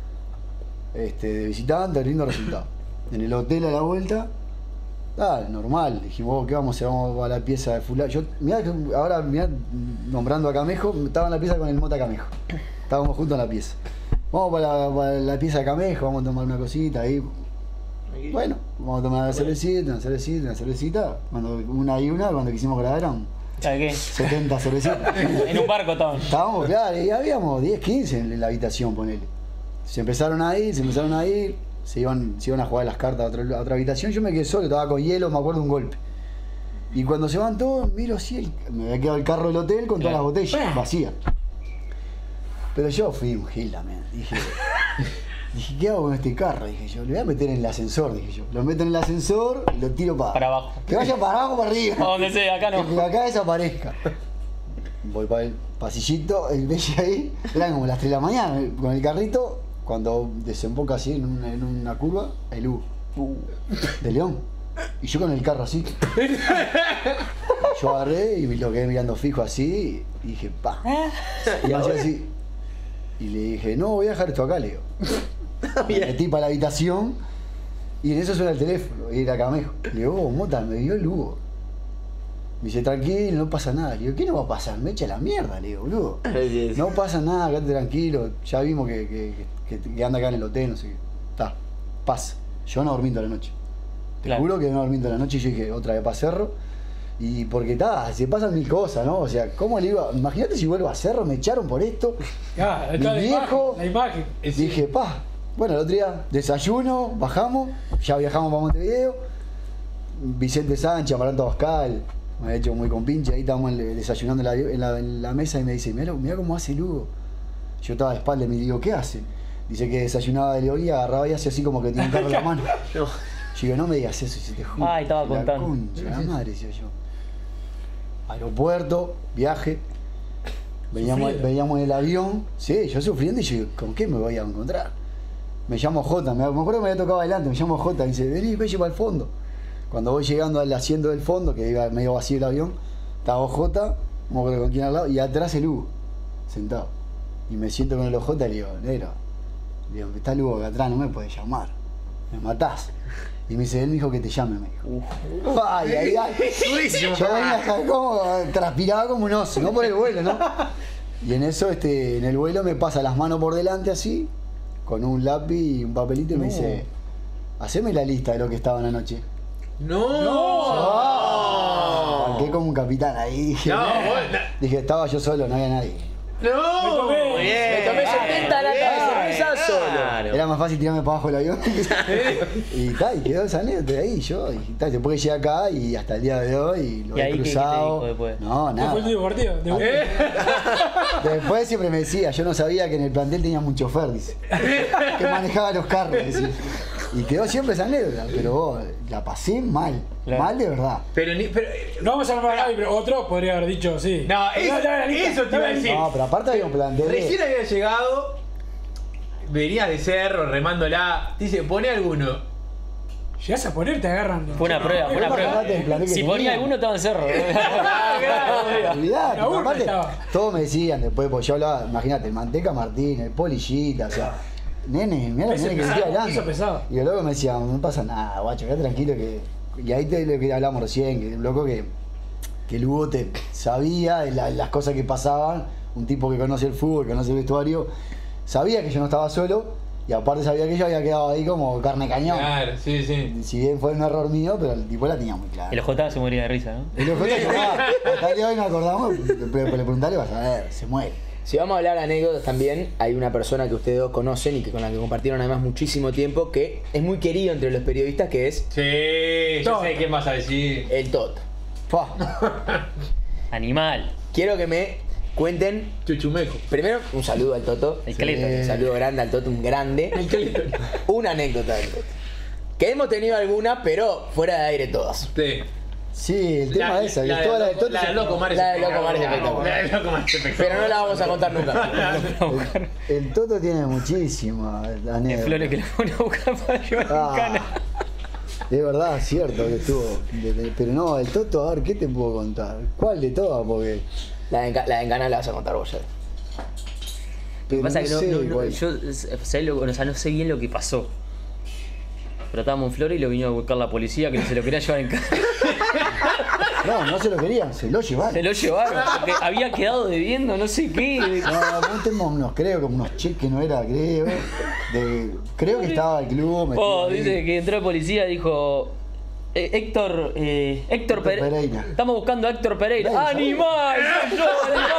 Este, de visitante, lindo resultado. En el hotel a la vuelta, ah, normal, dijimos, ¿qué vamos a hacer? Vamos a la pieza de fulano. Yo, mirá, que ahora mirá, nombrando a Camejo, estaba en la pieza con el Mota Camejo. Estábamos juntos en la pieza. Vamos para la, para la pieza de Camejo, vamos a tomar una cosita ahí. Bueno, vamos a tomar una cervecita, una cervecita, una cervecita. Cuando, una y una, cuando quisimos grabar eran ¿Sabes qué? setenta cervecitas. En un barco estaban. Estábamos, claro, y habíamos diez, quince en la habitación, ponele. Se empezaron a ir, se empezaron a ir, se iban, se iban a jugar las cartas a otra, a otra habitación. Yo me quedé solo, estaba con hielo, me acuerdo de un golpe. Y cuando se van todos, miro así, el- me había quedado el carro del hotel con todas las botellas vacías. Pero yo fui un gil también. Dije, dije, ¿qué hago con este carro? Dije yo, lo voy a meter en el ascensor, dije yo. Lo meto en el ascensor y lo tiro para, Para abajo. Que vaya para abajo, para arriba. A donde sea, acá no. Que acá desaparezca. Voy para el pasillito, el Belle ahí, eran como las tres de la mañana, con el carrito, cuando desemboca así en una, en una curva, el U. De León. Y yo con el carro así. Yo agarré y lo quedé mirando fijo así y dije, pa. Y me hacía así. Y le dije, no, voy a dejar esto acá, le digo. Me metí para la habitación y en eso suena el teléfono, y era Camejo. Le digo, oh, Mota, me dio el Hugo. Me dice, tranquilo, no pasa nada. Le digo, ¿qué no va a pasar? Me echa la mierda, le digo, boludo. No pasa nada, quédate tranquilo. Ya vimos que, que, que, que anda acá en el hotel, no sé qué. Está, pasa. Yo no dormí toda la noche. Te Claro. juro que no dormí toda la noche y yo dije, otra vez para Cerro. Y porque está, se pasan mil cosas, ¿no? O sea, ¿cómo le iba? Imagínate si vuelvo a Cerro, me echaron por esto. Ah, Mi está la viejo- imagen, la imagen. Dije, pa. Bueno, el otro día, desayuno, bajamos, ya viajamos para Montevideo. Vicente Sánchez, Amaranto Bascal, me había hecho muy compinche, ahí estábamos en- desayunando en la, en la- en la mesa y me dice, mirá, mirá cómo hace Lugo. Yo estaba de espalda y me digo, ¿qué hace? Dice que desayunaba de León y agarraba y hacía así como que tiene un carro en la mano. Yo digo, no me digas eso, si te juro. Ay, estaba La contando. concha, la madre, decía yo. Aeropuerto, viaje. Veníamos, Sufriendo. veníamos en el avión, sí, yo sufriendo y yo digo, ¿con qué me voy a encontrar? Me llamo Jota, me, me acuerdo que me había tocado adelante, me llamo Jota, y dice, vení, vení para el fondo. Cuando voy llegando al asiento del fondo, que iba medio vacío el avión, estaba Jota, no me acuerdo con quién al lado, y atrás el Hugo, sentado. Y me siento con el Jota y le digo, negro, le digo, está el Hugo acá atrás, no me puedes llamar, me matás. Y me dice, él me dijo que te llame, me dijo. Ay, ay, ay. Durísimo. Yo venía como, transpiraba como un oso, no por el vuelo, ¿no? Y en eso, este, en el vuelo me pasa las manos por delante así, con un lápiz y un papelito y me dice, haceme la lista de lo que estaba en la noche. ¡No! Arranqué como un capitán ahí, dije, No, vos- dije, estaba yo solo, no había nadie. ¡No! Me tomé. Muy bien. Me tomé setenta latas de cerveza solo. Era más fácil tirarme para abajo del avión. y tal, y quedó esa anécdota ahí yo. Y tal, después que llegué acá y hasta el día de hoy lo ¿Y he ahí qué- qué te cruzado. dijo después? No, ¿Qué nada. fue el último partido? De ¿Eh? Después siempre me decía, yo no sabía que en el plantel tenía un chofer, dice. Que manejaba los carros, decía. Y quedó siempre esa anécdota, pero vos, la pasé mal. Claro. Mal de verdad. Pero, ni, pero No vamos a hablar de nadie, pero otro podría haber dicho sí. no, eso, dame la lista, eso te iba a dame la decir. No, pero aparte había un plantel. de- Recién había llegado, venías de cerro, remándola. Dice, pone alguno. Llegás a poner, te agarran. Fue una prueba, fue una Imagínate el prueba. plantel que Si ponía tenía. alguno estaba en cerro. Olvidate, Una urna aparte, estaba. todos me decían después, porque yo hablaba, imagínate, el Manteca Martín, el Polillita, o sea, nene, mirá lo que Peso tiene que pesado, estoy hablando. peso pesado. Y el loco me decía, no pasa nada, guacho, quédate tranquilo que. Y ahí te lo que hablamos recién, que el loco que que Lugo te sabía de la- las cosas que pasaban, un tipo que conoce el fútbol, que conoce el vestuario, sabía que yo no estaba solo y aparte sabía que yo había quedado ahí como carne cañón. Claro, sí, sí. Si bien fue un error mío, pero el tipo la tenía muy clara. El O J se moría de risa, ¿no? El ojo te lloraba. Hasta el día de hoy nos acordamos, pero pero le preguntarle vas a ver, se muere. Si vamos a hablar de anécdotas también, hay una persona que ustedes dos conocen y que con la que compartieron además muchísimo tiempo, que es muy querido entre los periodistas, que es Sí, yo sé qué vas a decir. el Toto. Fua. Animal. Quiero que me cuenten, Chuchumeco. primero, un saludo al Toto. El Cleto. Un saludo grande al Toto, un grande. Una anécdota del Toto. Que hemos tenido algunas, pero fuera de aire todas. Sí. Sí, el tema La- es esa, que la toda la de de Toto La de se- Loco Mar es La de Loco Mar es espectacular. La de Loco Mar es espectacular. Pero no la vamos a contar nunca. El, el Toto tiene muchísimas El anécdotas. Flores que lo pone a buscar para llevar Ah, un cana. es verdad, es cierto que estuvo. de- de- pero no, el Toto, a ver, ¿qué te puedo contar? ¿Cuál de todas? Porque. La de, Enca- la de Encana la vas a contar vos ya. Lo pero que pasa es que no, sé no, no, cuál. yo sé lo- o sea, no sé bien lo que pasó. Pero estábamos en Flores y lo vino a buscar la policía que se lo quería llevar en casa. No, no se lo querían, se lo llevaron. Se lo llevaron porque había quedado debiendo no sé qué. No, no tenemos unos, creo, como unos cheques, no era, creo. De, creo que estaba el club. metido Oh, ahí. dice que entró el policía y dijo. eh, Héctor, eh, Héctor, Héctor Pere- Pereira. Estamos buscando a Héctor Pereira. Nadie sabe. ¡Animal! ¡Soy yo,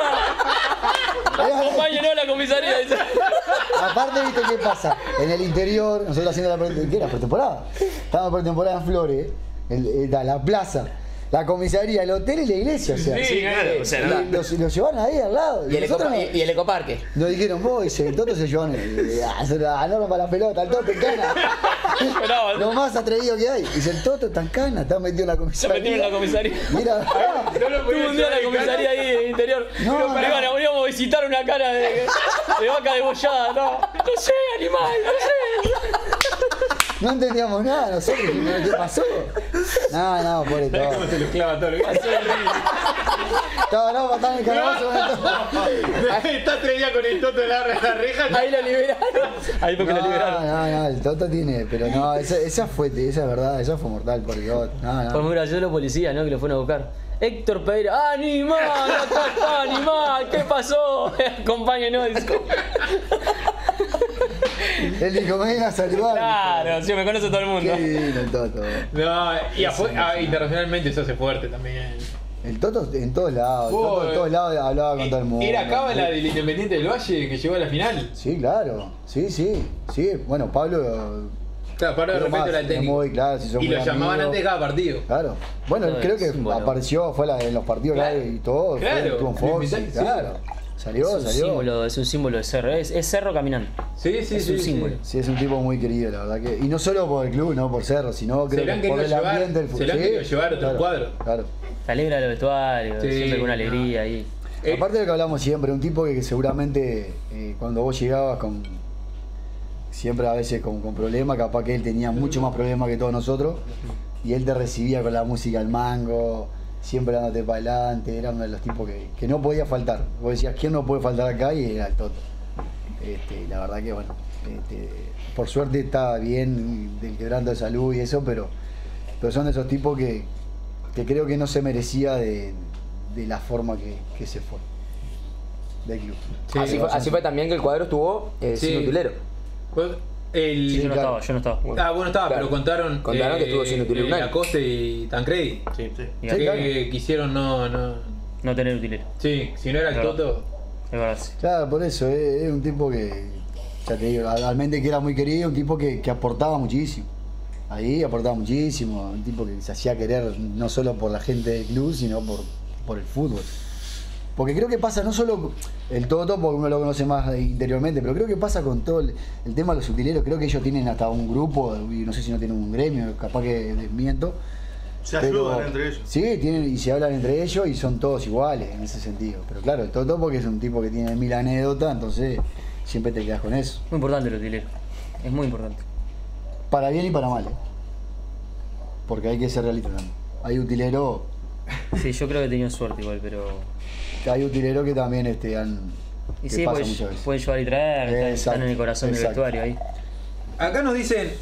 animal! Acompáñenos a la comisaría. dice. Aparte, ¿viste qué pasa? En el interior, nosotros haciendo la pre- ¿qué era? Pretemporada. Estábamos en pretemporada en Flores, el- el- la, la plaza, la comisaría, el hotel y la iglesia. O sea, Sí, claro, o sea, y no. los, los llevaron ahí al lado. Y el, nosotros ecopa- no- y, y el ecoparque. nos dijeron, vos, dice, el Toto se llevó a no para la pelota, el Toto en cana. Esperaba. Lo más atrevido que hay. Dice, el Toto está en cana, está metido en la Se comisaría. metieron en la comisaría. Mira, No lo Tuvo podía un día en la llevar en comisaría ahí en el interior. No, Pero no. iban a- íbamos a visitar una cara de, de vaca degollada, no. No sé, animal, no sé. no entendíamos nada nosotros. ¿Qué pasó? No, no, pobre ¿Sabes Toto. cómo se los clava todo? Estaba no, matando el calabazo con el Toto. Está tres días con el Toto en la, la reja. Ahí lo liberaron. Ahí porque No, lo liberaron. no, no, el Toto tiene, pero no, esa, esa fue, esa es verdad, esa fue mortal por el Toto. No, Fue muy no. gracioso los policías, ¿no? Que lo fueron a buscar. Héctor Pereira, ¡animal! ¡Acá está, animal! ¿Qué pasó? Acompáñenos. dice. Él dijo, me viene a saludar. Claro, sí, me conoce todo el mundo. Qué lindo el Toto. No, y afu- ah, internacionalmente se hace fuerte también. El Toto en todos lados, el Oh, Toto en todos lados hablaba con todo el mundo. Era Cábala del Independiente del Valle que llegó a la final. Sí, claro, sí, sí, sí. Bueno, Pablo. Claro, para de Pero repente más, era el es técnico. muy claro, si son Y muy lo llamaban amigos. antes de cada partido. Claro. Bueno, No, creo es que un bueno. apareció, fue la, en los partidos Claro. live y todo. Claro. Fue, estuvo en Lo Fox, invitaron, sí. claro. Salió, Es un, salió. símbolo, es un símbolo de cerro. Es, es cerro caminando. Sí, sí, Es sí. un sí. símbolo. Sí, es un tipo muy querido, la verdad que. Y no solo por el club, no por Cerro, sino Se creo le han que por querido el llevar- ambiente del fútbol. se le han Sí, querido llevar a otros claro, cuadros. Claro. Te alegra los vestuarios, Sí, siempre con una no. alegría ahí. Eh, Aparte de lo que hablamos siempre, un tipo que, que seguramente eh, cuando vos llegabas con. Siempre a veces con, con problemas, capaz que él tenía mucho más problemas que todos nosotros. Y él te recibía con la música al mango, siempre dándote para adelante. Era uno de los tipos que, que no podía faltar. Vos decías, ¿quién no puede faltar acá? Y era el Toto. Este, la verdad que bueno, este, por suerte está bien del quebranto de salud y eso, pero, pero son de esos tipos que, que creo que no se merecía de, de la forma que, que se fue del club. Sí, así, fue, así fue también que el cuadro estuvo eh, Sí. sin utilero. pues, el, Sí, yo no claro. estaba, yo no estaba. Ah, bueno, estaba, Claro. pero contaron, Contaron que estuvo sin utilero un año. Lacoste y Tancredi. Sí, sí. Y Sí, que claro. quisieron no, no. No tener utilero. Sí, si no era el Claro. Toto. Es verdad. sí. Claro, por eso, es, es un tipo que, ya te digo, realmente que era muy querido, un tipo que, que aportaba muchísimo. Ahí aportaba muchísimo, un tipo que se hacía querer no solo por la gente del club, sino por, por el fútbol. Porque creo que pasa no solo el Toto, porque uno lo conoce más interiormente, pero creo que pasa con todo el, el tema de los utileros. Creo que ellos tienen hasta un grupo, y no sé si no tienen un gremio, capaz que desmiento. Se pero- ayudan entre ellos. Sí, tienen, y se hablan entre ellos y son todos iguales en ese sentido. Pero claro, el Toto porque es un tipo que tiene mil anécdotas, entonces siempre te quedas con eso. Muy importante el utilero. Es muy importante. Para bien y para mal, ¿eh? Porque hay que ser realista también. Hay utileros, Sí, yo creo que he tenido suerte igual, pero. hay utileros que también este, han. Y que sí, pasa pues, muchas veces. pueden llevar y traer, están- están en el corazón exacto. del vestuario ahí. Acá nos dicen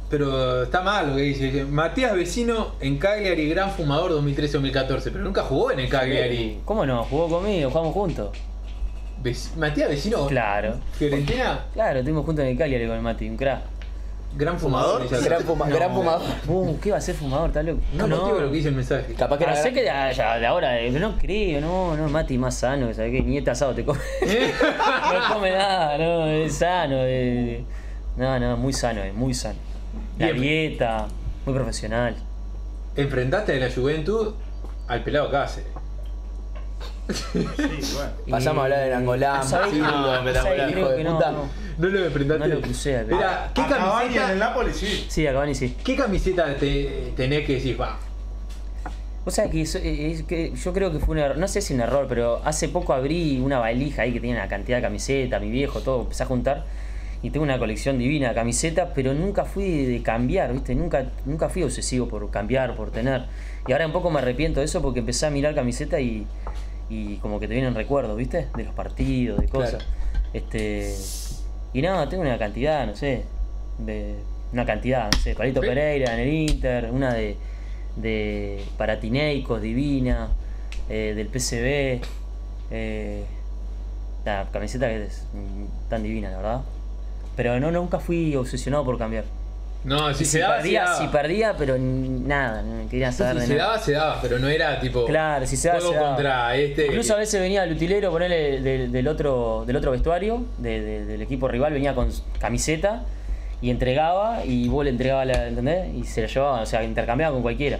Pero está mal lo que dice. Matías Vecino en Cagliari, gran fumador dos mil trece dos mil catorce, pero nunca jugó en el Cagliari. ¿Cómo no? Jugó conmigo, jugamos juntos. Vec- Matías Vecino, Claro. Fiorentina, Claro, estuvimos juntos en el Cagliari con el Mati, un crack. gran fumador. ¿Fumador? Gran, fuma- No. gran fumador. Uh, ¿qué va a ser fumador? ¿Está loco? No, no, lo que dice el mensaje. Capaz que Ah, era sé que de, ya, de ahora, eh, no creo, no, no, Mati más sano, ¿sabes qué? Ni este asado te come. No come nada, no, es sano. eh. No, no, muy sano, es muy sano. La Bien. dieta, muy profesional. Enfrentaste en la Juventud al pelado Cáceres. Sí, bueno. Pasamos a hablar del Angolán. ¿Sabés sí, qué? lo ¿Sabés espectacular, qué? hijo Creo de que no, puta. no. No lo enfrentaste. No lo crucé al Mira, ¿qué A Cavani en el camiseta, Napoli, sí. Sí, a Cavani sí. ¿qué camiseta te, tenés que decir, va? O sea que, eso- es que yo creo que fue un error, no sé si un error, pero hace poco abrí una valija ahí que tenía una cantidad de camisetas, mi viejo, todo, empecé a juntar y tengo una colección divina de camisetas, pero nunca fui de cambiar, ¿viste? Nunca, nunca fui obsesivo por cambiar, por tener. Y ahora un poco me arrepiento de eso porque empecé a mirar camisetas y, y como que te vienen recuerdos, ¿viste? De los partidos, de cosas. Claro. Este y nada, tengo una cantidad, no sé, de una cantidad, no sé, Palito Ve- Pereira en el Inter, una de de Paratineicos, divina, eh, del P S V, eh, la camiseta que es mm, tan divina, la verdad. Pero no, nunca fui obsesionado por cambiar. No, si Y se daba, se perdía, daba. si perdía, pero n- nada, no quería Si saber de se nada. daba, se daba, pero no era tipo. Claro, si se daba, juego se daba. contra este. Incluso a veces venía el utilero, ponerle del, del otro del otro vestuario, de- de- del equipo rival, venía con camiseta y entregaba, y vos le entregabas la, ¿entendés? Y se la llevaba, o sea, intercambiaba con cualquiera.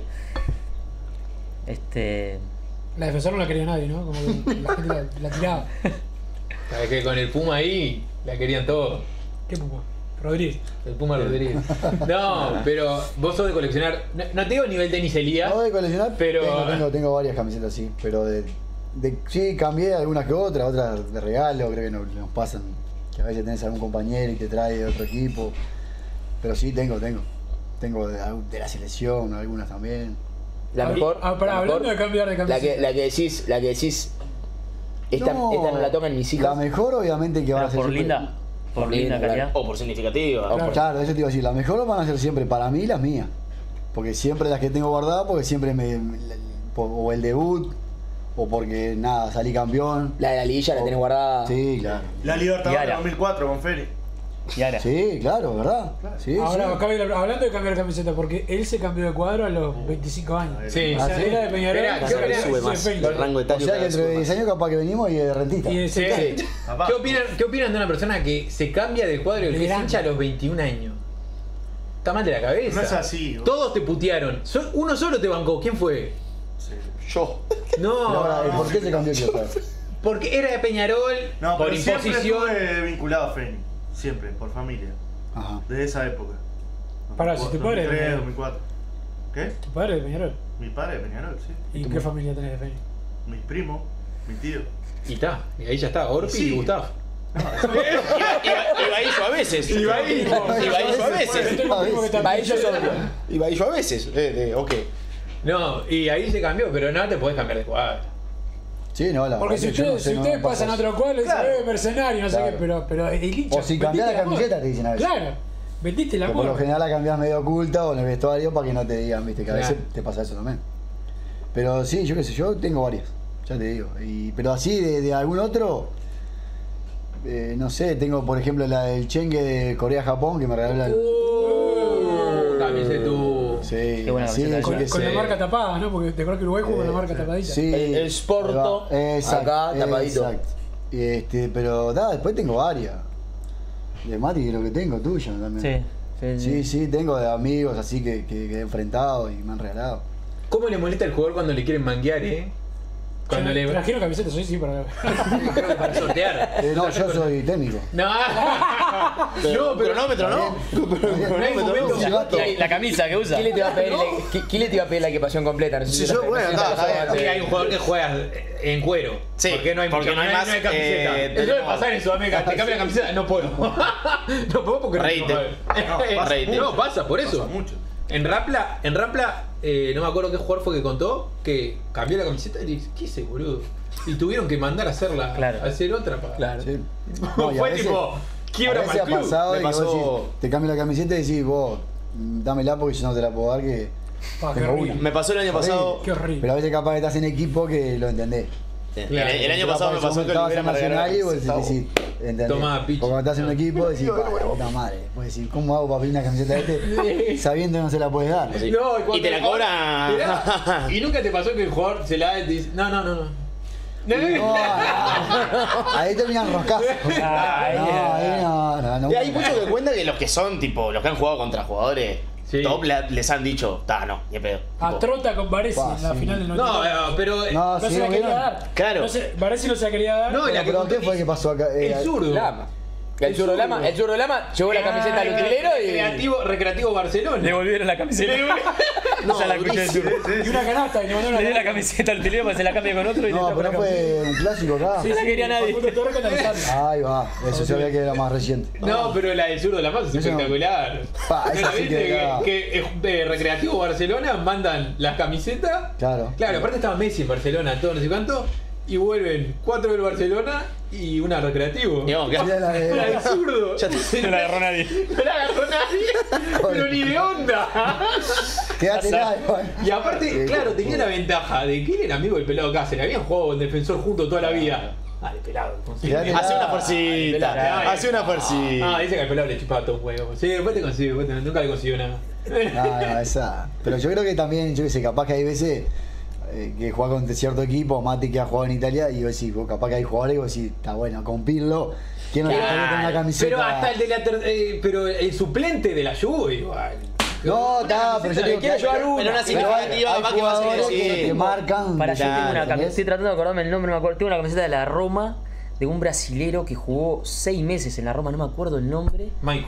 Este. La defensor no la quería nadie, ¿no? Como que la gente la, la tiraba. Sabes que con el Puma ahí la querían todos. ¿Qué Puma? Rodríguez. El Puma Rodríguez. No, pero vos sos de coleccionar. No, no te digo nivel tenis Elías. No de coleccionar, Pero- tengo, tengo, tengo varias camisetas, sí. Pero de, de- sí, cambié algunas que otras, otras de regalo, creo que nos, nos pasan. Que a veces tenés algún compañero y te trae de otro equipo. Pero sí, tengo, tengo. Tengo de, de la selección, algunas también. La Ah, mejor. ah, pará, la hablando mejor- de cambiar de La camiseta. que, la que decís, la que decís. Esta no, esta no la tocan mis hijos. La mejor, obviamente, que van a Pero ser. por siempre- linda. Por linda claro. calidad. O por significativa. Claro, claro, eso te iba a decir. Las mejores van a ser siempre para mí las mías. Porque siempre las que tengo guardadas, porque siempre me. me- por- o el debut, o porque nada, salí campeón. La de la liguilla la O- tenés guardada. Sí, claro. La Libertadores Yara. dos mil cuatro con Feri. Y ahora. Sí, claro, ¿verdad? Sí, Ahora, sí. acá viene la- hablando de cambiar de camiseta, porque él se cambió de cuadro a los veinticinco años. Sí. O sea, Ah, ¿sí? era de Peñarol. Espera, y ¿qué se opinás? hizo Sube de más. Félix. El rango O etario sea que cada vez entre sube diez más. años capaz que venimos y de rentista. Y de Sí. central. Papá. ¿Qué opinan, ¿Qué opinan de una persona que se cambia de cuadro y que es Grande. hincha a los veintiún años? Está mal de la cabeza. No es así, bro. Todos te putearon. So- Uno solo te bancó. ¿Quién fue? Sí. Yo. No, Pero ahora, ¿por qué se cambió el saber? porque era de Peñarol No, por pero siempre imposición. estuve vinculado a Feni. Siempre, por familia. Ajá. Desde esa época. Pará, si tu padre es de dos mil tres, Peñarol. dos mil cuatro. ¿Qué? Tu padre es de Peñarol. Mi padre de Peñarol, sí. ¿Y qué familia tenés de Félix? Mis primos, mi tío. Y está, y ahí ya está, Orpi Sí. y Gustavo. Ibaillo a veces. Ibaillo. Ibaillo a veces. Yo tengo un primo que está- Va, ellos son. Ibaillo a veces. Eh, de, ok. No, y ahí se cambió, pero no te podés cambiar de cuadro. Sí, no, la Porque verdad si que yo no ustedes, sé, si no ustedes me pasa pasan a eso. otro cuadro, dicen, Claro. eh, mercenario, no sé Claro. qué, pero, pero el hincha. O si vendiste cambiás la el amor. camiseta, te dicen a veces. Claro, vendiste la Que por lo amor. general la cambiás medio oculta o en el vestuario para que no te digan, viste, que a Claro. veces te pasa eso también. Pero sí, yo qué sé, yo tengo varias, ya te digo. Y, pero así de, de algún otro, eh, no sé, tengo por ejemplo la del Chengue de Corea-Japón que me regaló la. Uh, Camiseta tú. Sí, Qué buena sí, camiseta yo Con, qué con la sé. marca tapada, ¿no? Porque te acuerdas que Uruguay jugó con la marca Eh, tapadita. Sí, El- el Sporto, ahí va. Exacto, acá, tapadito. Exacto. Y Este, pero nada, después tengo varias. De Mati creo que tengo, tuya también. Sí, sí, Sí, sí. sí, tengo de amigos así que, que, que he enfrentado y me han regalado. ¿Cómo le molesta al jugador cuando le quieren manguear, eh? Cuando le. Trajeron camisetas hoy, sí, para. Creo que para sortear. Eh, no, yo soy técnico. No, no, pero. Cronómetro, ¿no? No hay momento. Sí, gato. La, la camisa que usa. ¿Quién le te va a pedir, la, ¿qui- quién le te va a pedir la equipación completa? No sé Sí, si yo, la- bueno, no sé si está, la- está bien. Sí, hay un jugador que juega en cuero. Sí, porque no hay, porque no hay más, camiseta. eh, Eso debe tenemos- pasar en Sudamérica. Te cambia la camiseta, no puedo. No puedo porque Reite. no, pasa Reite. mucho. No, pasa por eso. Pasa mucho. En Rapla, en Rapla eh, no me acuerdo qué jugador fue que contó que cambió la camiseta y dice, ¿qué hice, boludo? Y tuvieron que mandar a hacerla, Claro. a hacer otra para. Claro. Sí. No, y a fue veces- tipo, quiebra a para veces el ha club. pasado Me de que vos pasó- decís, te cambias la camiseta y decís, vos, dámela porque yo no te la puedo dar que Pa, qué tengo horrible. una. Me pasó el año pasado. Qué horrible. Pero a veces capaz que estás en equipo que lo entendés. El, Claro. el año Capaz pasado me yo pasó que estabas Olivera en me regaló Nacional y vos la decís, camiseta. sí, ¿entendés? Tomá, pichi. Porque cuando estás en un equipo decís, pa, puta madre. Vos decís, ¿cómo hago para pedir una camiseta de este sabiendo que no se la puedes dar? Sí. No, Y te la cobra. Mirá, y nunca te pasó que el jugador se la da y te dice, no, no, no, no. No, no, No, no. ahí terminan roscazos. Ay, No, ahí no, no, no. Y hay muchos que cuentan que los que son, tipo, los que han jugado contra jugadores Sí. top la- les han dicho, ta, no, ni de pedo. A Tipo, Trota con Varesi Pa, en la sí. final del No, noventa. eh, pero eh, No, No sí, se la ¿lo quería vieron? dar. Claro. No sé, Varesi no se la quería dar. No, la que Pero ¿qué conté- fue que pasó acá? Eh, el zurdo. Lama. El El zurdo zurdo. Lama, el zurdo Lama llevó la camiseta al Ah, utilero y Recreativo, Recreativo Barcelona. le volvieron la camiseta. No, Ya la escuché del durísimo. zurdo. Y una canasta, y le mandó una Le dio la canasta. camiseta al utilero para que se la cambie con otro y le No, trajo pero la no camiseta. fue un clásico acá. Sí, No la sí, quería nadie. Facundo Torres canalizando. Ahí va, eso se veía que era más reciente. No, pero la del zurdo de la Paz es Eso no. espectacular. Pa, ¿No esa la sí viste? que Que, era- que, eh, de Recreativo Barcelona mandan las camisetas. Claro. Claro, aparte estaba Messi en Barcelona, todo no sé cuánto. Y vuelven cuatro del Barcelona y una Recreativo. Y vamos, ¿qué? Era la de- La del zurdo. Ya te- No la agarró nadie. No la agarró nadie, pero ni de onda. Quédate lá, igual. Y aparte, Sí, claro, sí. tenía la ventaja de que él era amigo del pelado Cáceres. Habían jugado en defensor juntos toda la vida. Dale, pelado. consigue. Quédate Hace lá. una fuercita. Dale. Hace una fuercita. Ah, dice que al pelado le chupaba todo un huevo. Sí, después te consigo, después te- nunca le consiguió nada. No, no, esa. Pero yo creo que también, yo que sé, capaz que hay veces eh, que juega con cierto equipo, Mati que ha jugado en Italia, y vos decís, vos capaz que hay jugadores y vos decís, está bueno, con Pirlo, ¿quién no le gustaría tener una camiseta? Pero hasta el de la ter- eh, pero el suplente de la Juve igual. No, está, pero yo te digo quiere que llevar hay- una, pero una pero hay- significativa, hay capaz que va a ser jugadores así. que te marcan. Para, yo tengo una ¿entendés? camiseta, estoy tratando de acordarme el nombre, no me acuerdo. Tengo una camiseta de la Roma, de un brasilero que jugó seis meses en la Roma, no me acuerdo el nombre. Michael.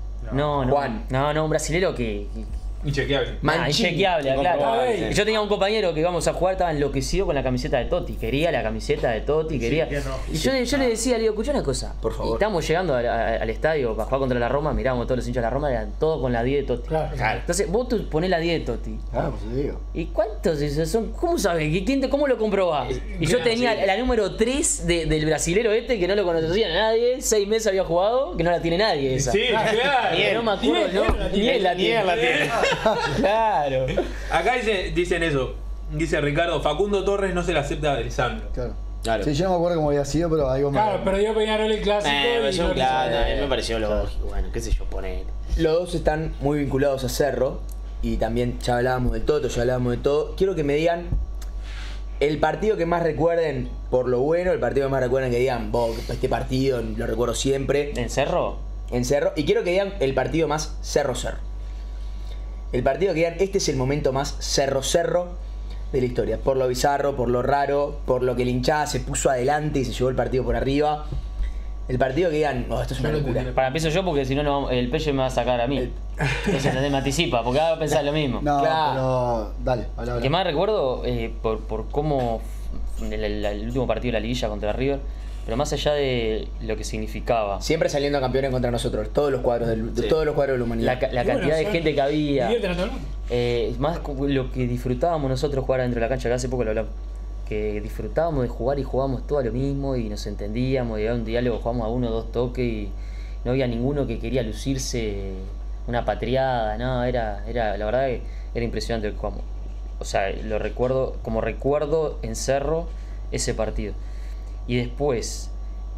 No, no. Juan. No, no, un brasilero que. que- Inchequeable. Ah, Mancini. inchequeable, claro. Incomprobable. Y yo tenía un compañero que íbamos a jugar, estaba enloquecido con la camiseta de Totti. Quería la camiseta de Totti, quería. bien rojo. Y yo, le- yo le decía, le digo, escuchá una cosa. Por favor. Y estábamos llegando al, al- al estadio para jugar contra la Roma, mirábamos todos los hinchas de la Roma, eran todos con la diez de Totti. Claro. Entonces, vos tú ponés la diez de Totti. Claro, pues te digo. ¿Y cuántos esos son? ¿Cómo sabes? ¿Quién te- ¿Cómo lo comprobás? Y yo Claro, tenía sí. la número tres de- del brasilero este, que no lo conocía nadie, seis meses había jugado, que no la tiene nadie esa. Sí, claro. Que no me acuerdo, Ni él, no, ni él la ni él la Ni él la tiene. Claro. Acá dice- dicen eso. Dice Ricardo, Facundo Torres no se la acepta a Alessandro. Claro. Claro. Sí, yo no me acuerdo cómo había sido, pero algo me. Claro, perdió Peñarol el clásico. Eh, me y pareció no un quiso- claro, a mí me pareció lógico. Bueno, qué sé yo, poner. Los dos están muy vinculados a Cerro y también ya hablábamos del Toto, ya hablábamos de todo. Quiero que me digan el partido que más recuerden por lo bueno, el partido que más recuerden que digan, vos, este partido lo recuerdo siempre ¿En Cerro? en Cerro. Y quiero que digan el partido más Cerro-Cerro. El partido que digan, este es el momento más Cerro-Cerro de la historia. Por lo bizarro, por lo raro, por lo que el hinchada se puso adelante y se llevó el partido por arriba. El partido que digan, oh, esto es una Yo no locura. entendí. Para empiezo yo porque si no, no el Pelle me va a sacar a mí. Entonces me anticipa, porque ahora va a pensar lo mismo. No, Claro. pero. Dale, habla, Lo habla. que más recuerdo, eh, por, por cómo f- el, el- el último partido de la liguilla contra River, pero más allá de lo que significaba, Siempre saliendo campeones contra nosotros, todos los cuadros del, de Sí. todos los cuadros de la humanidad. la, ca- la Y bueno, cantidad de son- gente que había, divierten a todo el mundo. eh, más como lo que disfrutábamos nosotros jugar dentro de la cancha, que hace poco lo hablamos, que disfrutábamos de jugar y jugábamos todo a lo mismo y nos entendíamos, y había un diálogo, jugábamos a uno o dos toques y no había ninguno que quería lucirse una patriada, no, era, era la verdad que era impresionante el que jugamos. O sea, lo recuerdo, como recuerdo en Cerro ese partido. Y después,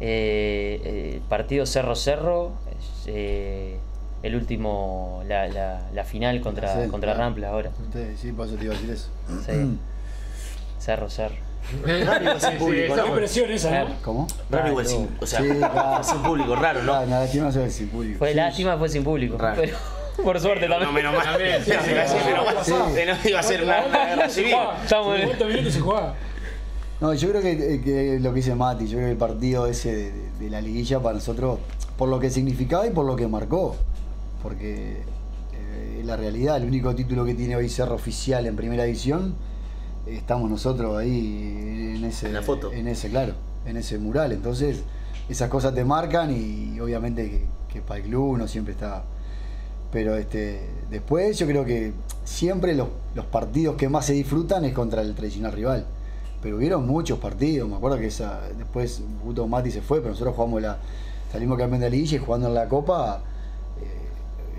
eh, eh, partido Cerro-Cerro, eh, el último, la, la, la final contra, Sí, contra claro. Rampla ahora. Sí, sí, por eso te iba a decir eso. Sí. Cerro-Cerro. Raro sin público, Qué ¿no? presión esa, ¿no? ¿Cómo? Raro igual sin. O sea, Sí, claro. sin público, raro, ¿no? Claro, nada, aquí no se ve sin público. Fue lástima, fue sin público. Raro. Pero, por suerte No, también. menos mal. También, Sí, sí, sí, sí, menos mal. Sí. Que no iba a ser una, una guerra civil. Estamos en- cincuenta minutos se jugaba. No, yo creo que, que lo que dice Mati, yo creo que el partido ese de, de- de la liguilla para nosotros, por lo que significaba y por lo que marcó, porque eh, es la realidad, el único título que tiene hoy Cerro oficial en primera división, estamos nosotros ahí en ese, En la foto. en ese, claro, en ese mural, entonces esas cosas te marcan y obviamente que, que para el club uno siempre está. Pero este, después yo creo que siempre los, los partidos que más se disfrutan es contra el tradicional rival. Pero hubieron muchos partidos, me acuerdo que esa, después Guto Mati se fue, pero nosotros jugamos la, salimos campeón de la liguilla y jugando en la Copa, eh,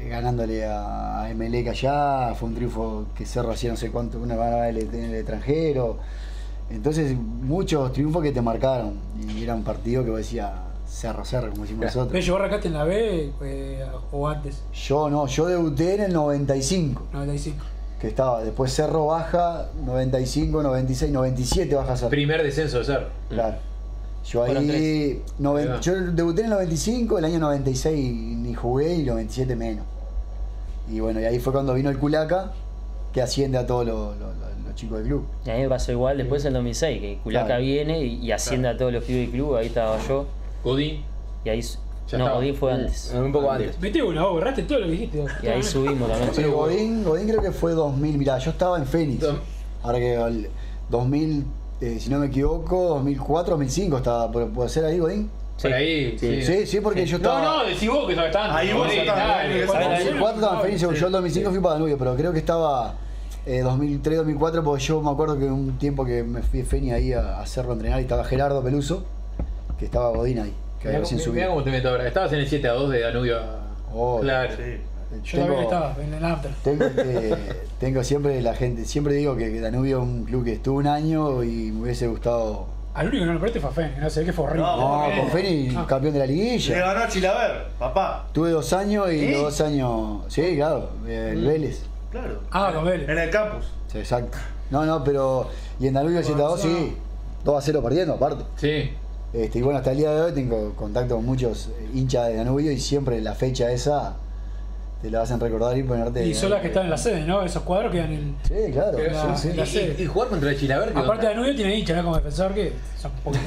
ganándole a Emelec allá, fue un triunfo que Cerro hacía no sé cuánto, una ganaba en el extranjero. Entonces, muchos triunfos que te marcaron. Y era un partido que vos decías Cerro, Cerro, como decimos nosotros. ¿Pero llegó arrancaste en la B eh, o antes? Yo no, yo debuté en el noventa y cinco. noventa y cinco. Que estaba, después Cerro baja, noventa y cinco, noventa y seis, noventa y siete baja Cerro. Primer descenso de Cerro. Claro. Yo ahí. noven, yo debuté en el noventa y cinco, el año noventa y seis ni jugué y el noventa y siete menos. Y bueno, y ahí fue cuando vino el Culaca, que asciende a todos los, los, los, los chicos del club. Y a mí me pasó igual después en dos mil seis, que Culaca Claro. viene y, y asciende a todos los pibes del club, ahí estaba yo. Godín. Y ahí. Ya No, estaba. Godín fue antes. Un poco antes. Vete una, vos borraste todo lo que dijiste. Y ahí subimos también. Sí, Godín, Godín creo que fue dos mil, mirá, yo estaba en Fénix. Dos- Ahora que el dos mil, eh, si no me equivoco, dos mil cuatro, dos mil cinco estaba, ¿puede puede ser ahí Godín? Por ahí. Sí, Sí, sí, porque yo estaba. No, no, decí vos que sabés tanto. Ahí vos Godín, estabas, dale. Godín, En dos mil cuatro estaba en Fénix, yo en dos mil cinco fui para Danubio, pero creo que estaba eh, dos mil tres, dos mil cuatro, porque yo me acuerdo que un tiempo que me fui a Fénix ahí a, a hacerlo a entrenar y estaba Gerardo Peluso, que estaba Godín ahí, que Mirá había recién cómo- subido. mirá cómo te meto ahora. Estabas en el siete a dos de Danubio a. Oh, Claro. Sí. Yo también estaba en el after. Tengo, este, tengo siempre la gente, siempre digo que, que Danubio es un club que estuvo un año y me hubiese gustado. Al único que no lo perdiste fue a Fénix, no sé qué fue horrible. No, No, con Fénix, Ah. campeón de la Le liguilla. ganó a Chilaver, papá. Tuve dos años y ¿Eh? los dos años. Sí, claro, el Vélez. Claro. Ah, con Vélez. En el campus. Sí, exacto. No, no, pero. Y en Danubio siete a dos, sí. dos a cero perdiendo, aparte. Sí. Este, y bueno, hasta el día de hoy tengo contacto con muchos eh, hinchas de Danubio y siempre la fecha esa te la hacen recordar y ponerte. Y son las que están en la sede, ¿no? Esos cuadros quedan en el. Sí, claro. Pero, La- sí, sí. la y, sede. y- y jugar contra el Chilaver. ¿qué Aparte onda? de Danubio tiene hincha, ¿no? Como defensor que son un poquito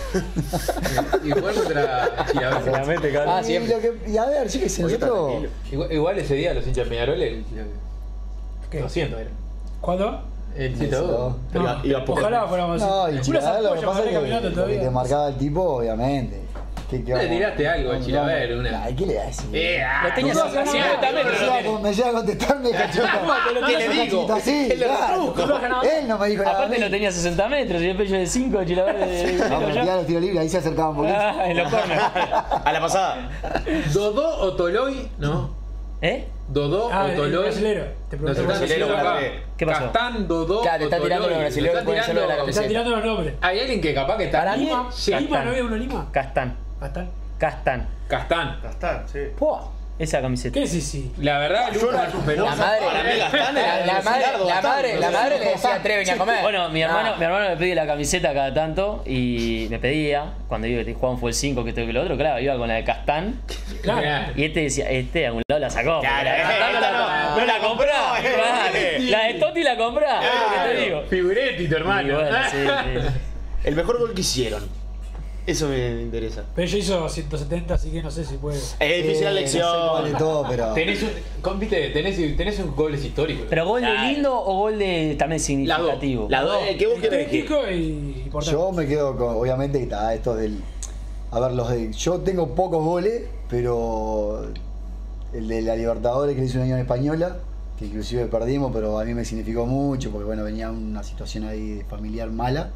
más. Y jugar contra Chilaver. Realmente, cada Ah, y, lo que, y a ver, sí que si nosotros. Igual, igual ese día los hinchas de Peñarol, el ¿Qué? doscientos era. ¿Cuándo? El siete a dos. No, Iba- iba a poco. ojalá fuéramos así. No, y Unas Chilaver lo que ampollas pasa es para que, caminando lo que todavía. te marcaba el tipo, obviamente. ¿Qué, qué Le vamos- tiraste algo a no, Chilaver, no, una- Ay, ¿qué le das? Eh, ah, Lo tenías no, así, no, sí, no, también, no, Me no, llega, no, a- me llega a contestarme, cachota. ¿Qué le digo? Así, ¿Qué le claro. retruco? Él no me dijo nada. Aparte a mí. lo tenía a sesenta metros y después yo de cinco, Chilaver de. de- No, pero yo. tiraba los tiros libres, ahí se acercaba un poquito. Ah, en los corners. A la pasada. Dodó o Toloy, no. ¿Eh? Dodó Ah, o el Toloy. brasilero. Te Nos pregunté. están brasilero, diciendo acá. brasilero. ¿Qué pasó? Castán, Dodó Claro, te o están tirando Toloy. los brasileros Te están que pueden ser lo de la tirando- Te están camiseta. tirando los nombres. Hay alguien que capaz que está. Para mí- Lima, Sí. Lima, ¿no Castán. había uno Lima? Castán. Castán. Castán. Castán. Gastán, sí. Pua, esa camiseta. ¿Qué decís? Sí. La verdad, Lucas es un fenómeno. La madre, Para mí Gastán la, es la madre, Cilardo, la Gastán, madre, no la sé. madre le decía Andrés, venía a comer. Bueno, mi hermano, Ah. mi hermano me pedía la camiseta cada tanto y me pedía, cuando iba que jugaban fue el cinco, que esto y que lo otro, claro, iba con la de Castán. Claro. Y este decía, este de algún lado la sacó. porque Claro, la de Castán no, esta la, no, no la compró. Claro. La de Totti la compró, es lo que te digo. Figuretti, tu Y hermano. bueno, sí, sí. El mejor gol que hicieron. Eso me interesa. Pero yo hizo ciento setenta, así que no sé si puede. Es difícil la Eh, No sé cuál de lección. todo, pero. Tenés un. con- Viste, tenés, tenés un goles históricos. Pero gol de Claro. lindo o gol de también significativo. La do- el que vos querés que. Histórico y importante. Yo me quedo con, obviamente, que está esto del. A ver, los de. Yo tengo pocos goles, pero. El de la Libertadores que le hizo un año en Española, que inclusive perdimos, pero a mí me significó mucho, porque bueno, venía una situación ahí familiar mala.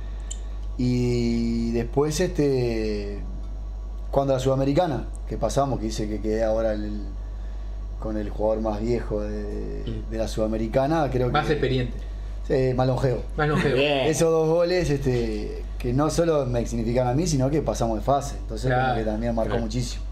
Y después, este. Cuando la Sudamericana, que pasamos, que dice que quedé ahora el- con el jugador más viejo de, de la Sudamericana, creo que. Más experiente. Sí, más longevo. Más longevo. Bien. Esos dos goles, este, que no solo me significaron a mí, sino que pasamos de fase. Entonces, Claro, como que también marcó claro. muchísimo.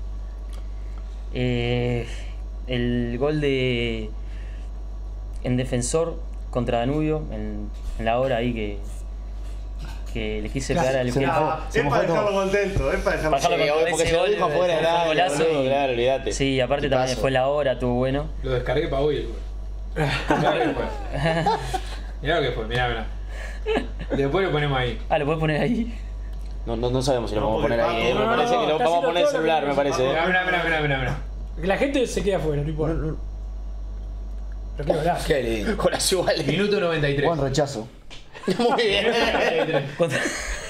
Eh, el gol de. En defensor contra Danubio, en, en la hora ahí que. que le quise pegar al se equipo. mojó. Ah, Se es mojó para todo. dejarlo contento, es para dejarlo Para dejarlo Sí, con- porque ese si lo gol dijo fue afuera un era golazo boludo, y- claro, olvídate. Sí, aparte Tipazo. también fue la hora, estuvo bueno. Lo descargué para hoy el gol. Mirá lo que fue. Mirá lo que fue, mirá, mirá. Después lo ponemos ahí. Ah, lo puedes poner ahí. No, no, no sabemos si lo No, vamos a poner porque ahí. eh. Paco- Me no, parece no, que lo está vamos a haciendo poner en el todo lo celular, que me nos parece. Mirá, eh. mirá, mirá, mirá, mirá, mirá. Que la gente se queda afuera, no importa. Pero qué golazo. Qué lindo. Con la Yuvale. Minuto noventa y tres. Buen rechazo. Muy bien. Contra,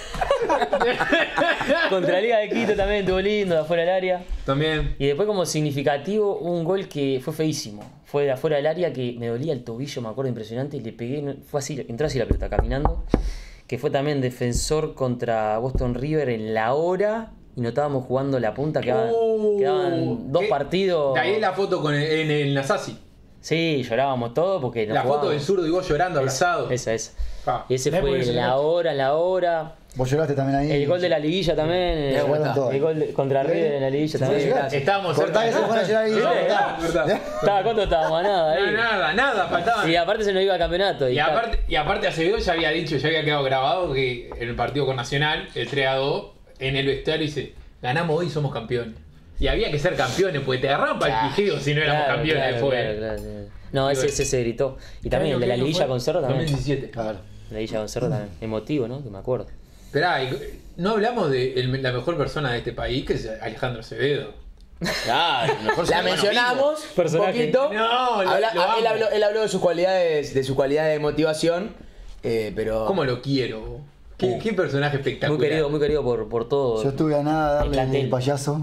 Contra Liga de Quito también estuvo lindo, de afuera del área. También. Y después como significativo, un gol que fue feísimo. Fue de afuera del área que me dolía el tobillo, me acuerdo, impresionante. Y le pegué, no- fue así, entró así la pelota caminando. Que fue también defensor contra Boston River en la hora. y no estábamos jugando la punta, quedaban, Uh, quedaban dos ¿qué? partidos. De ahí la foto con el, en el Nasasi. Sí, llorábamos todo porque no La foto jugábamos. del zurdo y vos llorando, abrazado. Esa, esa. Ah. Y ese La fue época que la lloraste. hora, la hora. Vos lloraste también ahí. El gol de la liguilla también. El, Me acuerdo todo. el gol de- contra River en la liguilla también. lloraste. Estábamos Cortá cerca. que se fueron a llorar ahí. Sí, cortá. verdad. Estaba, ¿cuánto estábamos? A nada ahí. No, nada, nada, faltaba. Y aparte se nos iba al campeonato. Y, Y ta- aparte, y aparte Acevedo ya había dicho, ya había quedado grabado que en el partido con Nacional, el tres a dos, en el vestuario dice, ganamos hoy y somos campeones. Y había que ser campeones, porque te agarraban para el pijeo si no éramos Claro, campeones claro, después. claro, claro, claro. No, ese, ese se gritó. Y también el de la año liguilla fue? con Cerro dos también. mil diecisiete. Claro. La liguilla con Cerro también. Emotivo, ¿no? Que me acuerdo. Esperá, y no hablamos de el- la mejor persona de este país, que es Alejandro Acevedo. Claro, la mencionamos un Personaje. poquito. No, lo- Habla- lo amo. él, habló, él habló de sus cualidades, de sus cualidades de motivación, eh, pero ¿Cómo lo quiero? ¿Qué, Uh. qué personaje espectacular? Muy querido, muy querido por, por todo. Yo estuve a nada de darle plantel. el payaso.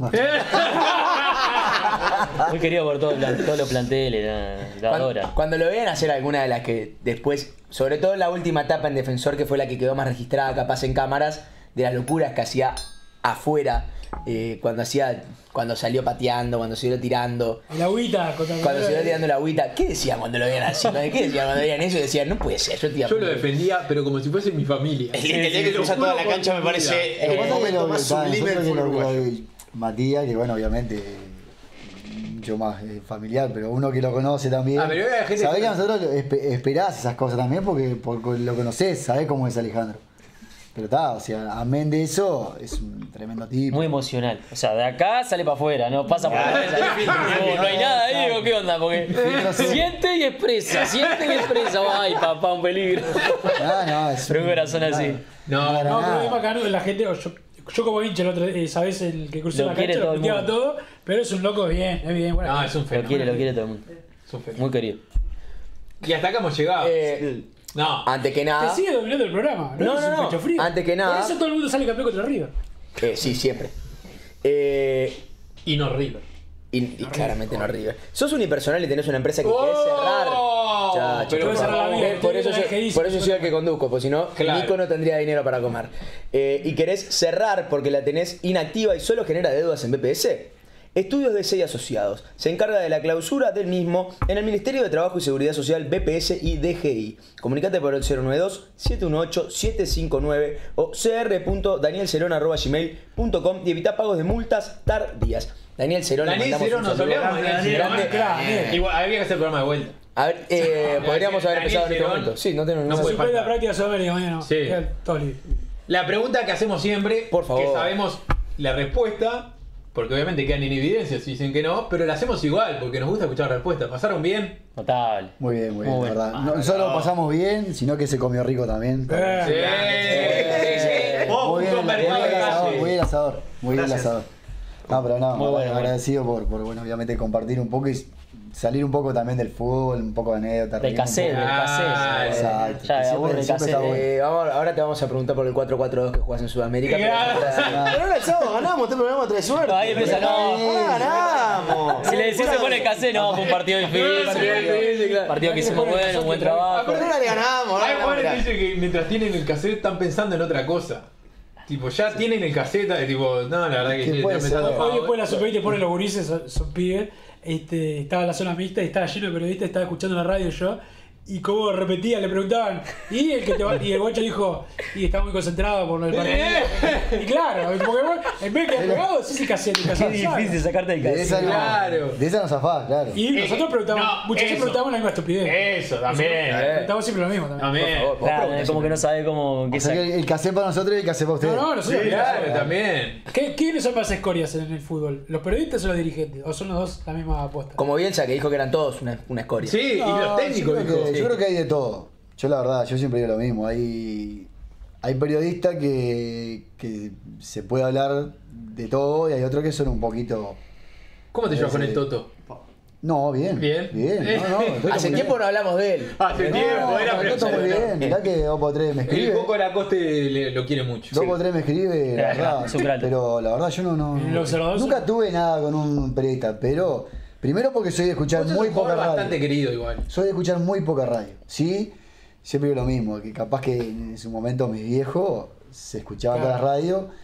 Muy querido por todo, el- todos los planteles. la- Lo cuando, adora. cuando lo vean hacer alguna de las que después, sobre todo en la última etapa en Defensor, que fue la que quedó más registrada capaz en cámaras, de las locuras que hacía afuera, eh, cuando hacía, cuando salió pateando, cuando siguió tirando, El agüita contra cuando siguió tirando la agüita. ¿Qué decían cuando lo veían así? ¿Qué decían cuando veían eso? Decían, no puede ser, yo te iba a Yo lo poner- defendía, pero como si fuese mi familia. El día que cruza toda la cancha me parece Lo que el pasa es que momento lo- más está, sublime del nosotros fútbol que lo- uruguayo. lo- Matías, que bueno, obviamente mucho más eh, familiar, pero uno que lo conoce también. Ah, pero hay gente sabés que- que nosotros espe- esperás esas cosas también porque, porque lo conocés, sabés cómo es Alejandro. Pero está, o sea, amén de eso, es un tremendo tipo. Muy emocional. O sea, de acá sale para afuera, no pasa por la cabeza. No, no hay nada ahí, digo, ¿qué onda? Porque siente y expresa, siente y expresa. Ay, papá, un peligro. No, no, es Pero un corazón así. No, Nada, No, pero nada. es bacano de la gente. o Yo, yo como hincha, el otro, eh, sabes, el que cruzó Lo la quiere cancha, todo lo el puteaba mundo. todo, pero es un loco bien, es bien. Bueno, no, es un Lo fenómeno. quiere, lo quiere todo el mundo. Es un fenómeno. Muy querido. Y hasta acá hemos llegado. Eh, no. antes que Te nada. sigue dominando el programa. No, No, es no, un no. pecho frío. Antes que nada- Por eso todo el mundo sale campeón contra River. Eh, sí, siempre. Eh, Y no River. y, y claramente no River. Sos unipersonal y tenés una empresa que querés ¡Oh! cerrar. Chacho, Pero por cerrar la favor. vida, Eh, por tiene eso la yo, que dice, por eso no soy el puede- que conduzco, porque si no, Claro. Nico no tendría dinero para comer. Eh, y querés cerrar porque la tenés inactiva y solo genera deudas en B P S. Estudios de S E I Asociados. Se encarga de la clausura del mismo en el Ministerio de Trabajo y Seguridad Social, B P S y D G I. Comunicate por el cero nueve dos, siete uno ocho, siete cinco nueve o c r punto daniel cerón arroba gmail punto com y evita pagos de multas tardías. Daniel Cerón, le Daniel mandamos Cerón, un nos saludo. olvidamos de Daniel Grande. Cerón. Claro, Daniel. Igual, había que hacer programa de vuelta. A ver, eh, podríamos haber Daniel empezado en este Cerón. momento. Sí, no tengo No ninguna puede Si fue la faltar. práctica Sudamérica, mañana. Sí. Queda todo libre. La pregunta que hacemos siempre, Por favor. que sabemos la respuesta, porque obviamente quedan en evidencia si dicen que no, pero la hacemos igual, porque nos gusta escuchar la respuesta. ¿Pasaron bien? Notable. Muy bien, muy bien, Muy la bueno. verdad. No solo pasamos bien, sino que se comió rico también. Eh, Sí. Eh, Oh, Muy un bien, convertido muy bien de el asador, calle. muy bien el asador, muy bien el Gracias. asador. No, pero no, Muy bueno, agradecido por, por, bueno, obviamente compartir un poco y salir un poco también del fútbol, un poco de anécdota. Del reírnos un cassette, poco. del Ah, cassette. exacto. Ya, Siempre- aburre el siempre cassette. está bueno. Eh, vamos- ahora te vamos a preguntar por el cuatro cuatro dos que jugás en Sudamérica. pero- Pero no el sábado ganamos, este programa trae suerte. No, ahí empieza, no. Ahora ganamos. Si le decís se pone el cassette, no, fue un partido difícil. Partido que hicimos bueno, un buen trabajo. Pero ahora le ganamos. ahora Hay ganamos, jugadores que mirá. dicen que mientras tienen el cassette están pensando en otra cosa. Tipo, ya tienen el cassette, de tipo, no, la verdad que ¿Qué estoy puede pensando. ser? Hoy después la sub veinte pone los gurises, son, son pibes. Este, estaba en la zona mixta y estaba lleno de periodistas, estaba escuchando la radio yo. Y como repetía, le preguntaban, y el que te va, y el guacho dijo, y estaba muy concentrado por lo del partido. Y claro, porque vos, en vez de que pegado, sí se cassette, Qué difícil sacarte el De esa, cassette. no- Claro. de esa nos zafás, claro. Y nosotros preguntamos, No, muchas veces eso. preguntamos la misma estupidez. Eso, también. Preguntamos siempre lo mismo también. También. Vos Claro, preguntás como que no sabe cómo. qué O sea que saca. el, el cassette para nosotros y el cassette para ustedes. No, no, nosotros Claro, también. ¿Qué, ¿Quiénes son más escorias en el fútbol? ¿Los periodistas o los dirigentes? ¿O son los dos la misma apuesta? Como Bielsa que dijo que eran todos una, una escoria. Sí, y No, los técnicos, yo creo, dijo. que, yo creo que hay de todo. Yo la verdad, yo siempre digo lo mismo. Hay, hay periodistas que, que se puede hablar de todo y hay otros que son un poquito... ¿Cómo te llevas con el Sí. Toto? No, bien. Bien. Bien. No, no, estoy Hace muy tiempo bien. no hablamos de él. Hace No, tiempo, era no, pero- está muy bien. Mirá que dos por tres me El escribe. Coco Lacoste le- lo quiere mucho. Dos por tres me escribe, la Claro, verdad. es un crack. Pero la verdad yo no... no ¿El observador? nunca tuve nada con un periodista, pero... Primero porque soy de escuchar Vos sos muy un poca jugador radio. bastante querido igual. Soy de escuchar muy poca radio. Sí, siempre digo lo mismo, que capaz que en su momento mi viejo se escuchaba Claro. toda la radio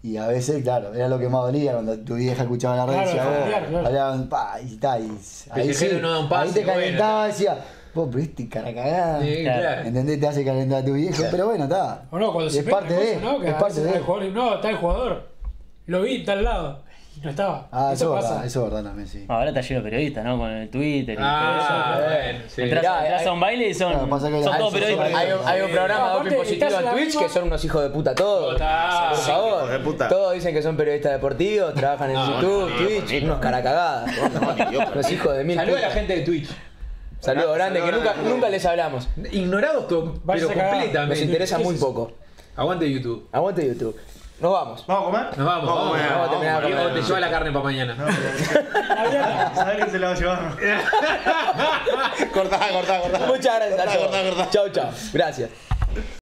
Y a veces, claro, era lo que más dolía cuando tu vieja escuchaba la radio y Claro, decía, familiar, vos, claro. hablaban, pa, y tal, y ahí Pellejero sí, no da un ahí pase, te bueno, calentaba y decía, vos, pero este cara cagada. Sí, claro. ¿Entendés? Te hace calentar a tu viejo, pero bueno, está. O no, cuando es se parte mete de, cosa, ¿no? Que es a parte veces de. el jugador, no, está el jugador. Lo vi en tal lado. Y no estaba. Ah, eso, eso es pasa. verdad, eso es verdad también, sí. Ahora está lleno de periodistas, ¿no? Con el Twitter y Ah, todo eso. bueno, sí. Entras, Mirá, entras hay- a un baile y son, Claro, pasa que son hay- todos hay- periodistas. Hay, un- hay un programa de Aparte, doping positivo estás en en la Twitch misma- que son unos hijos de puta todos. Total. Por Sí, favor. hijos de puta. Todos dicen que son periodistas deportivos, trabajan en No, YouTube, no, Twitch, no, no. unos caracagadas. Los hijos de mil Saludos a la putas. gente de Twitch. Saludos grandes que Saludos nunca, a la gente. nunca les hablamos. Ignorados, to- Vaya pero a cagar. completamente. Nos interesa muy poco. Aguante YouTube. Aguante YouTube. Nos vamos. ¿Vamos a comer? Nos vamos, Vamos, vamos. vamos, vamos, vamos, vamos. vamos. Te lleva la carne para mañana. ¿Sabes quién se la va a llevar? Cortá, cortá, cortá. Muchas gracias a Cortá, todos. cortá, cortá. Chau, chau. Gracias.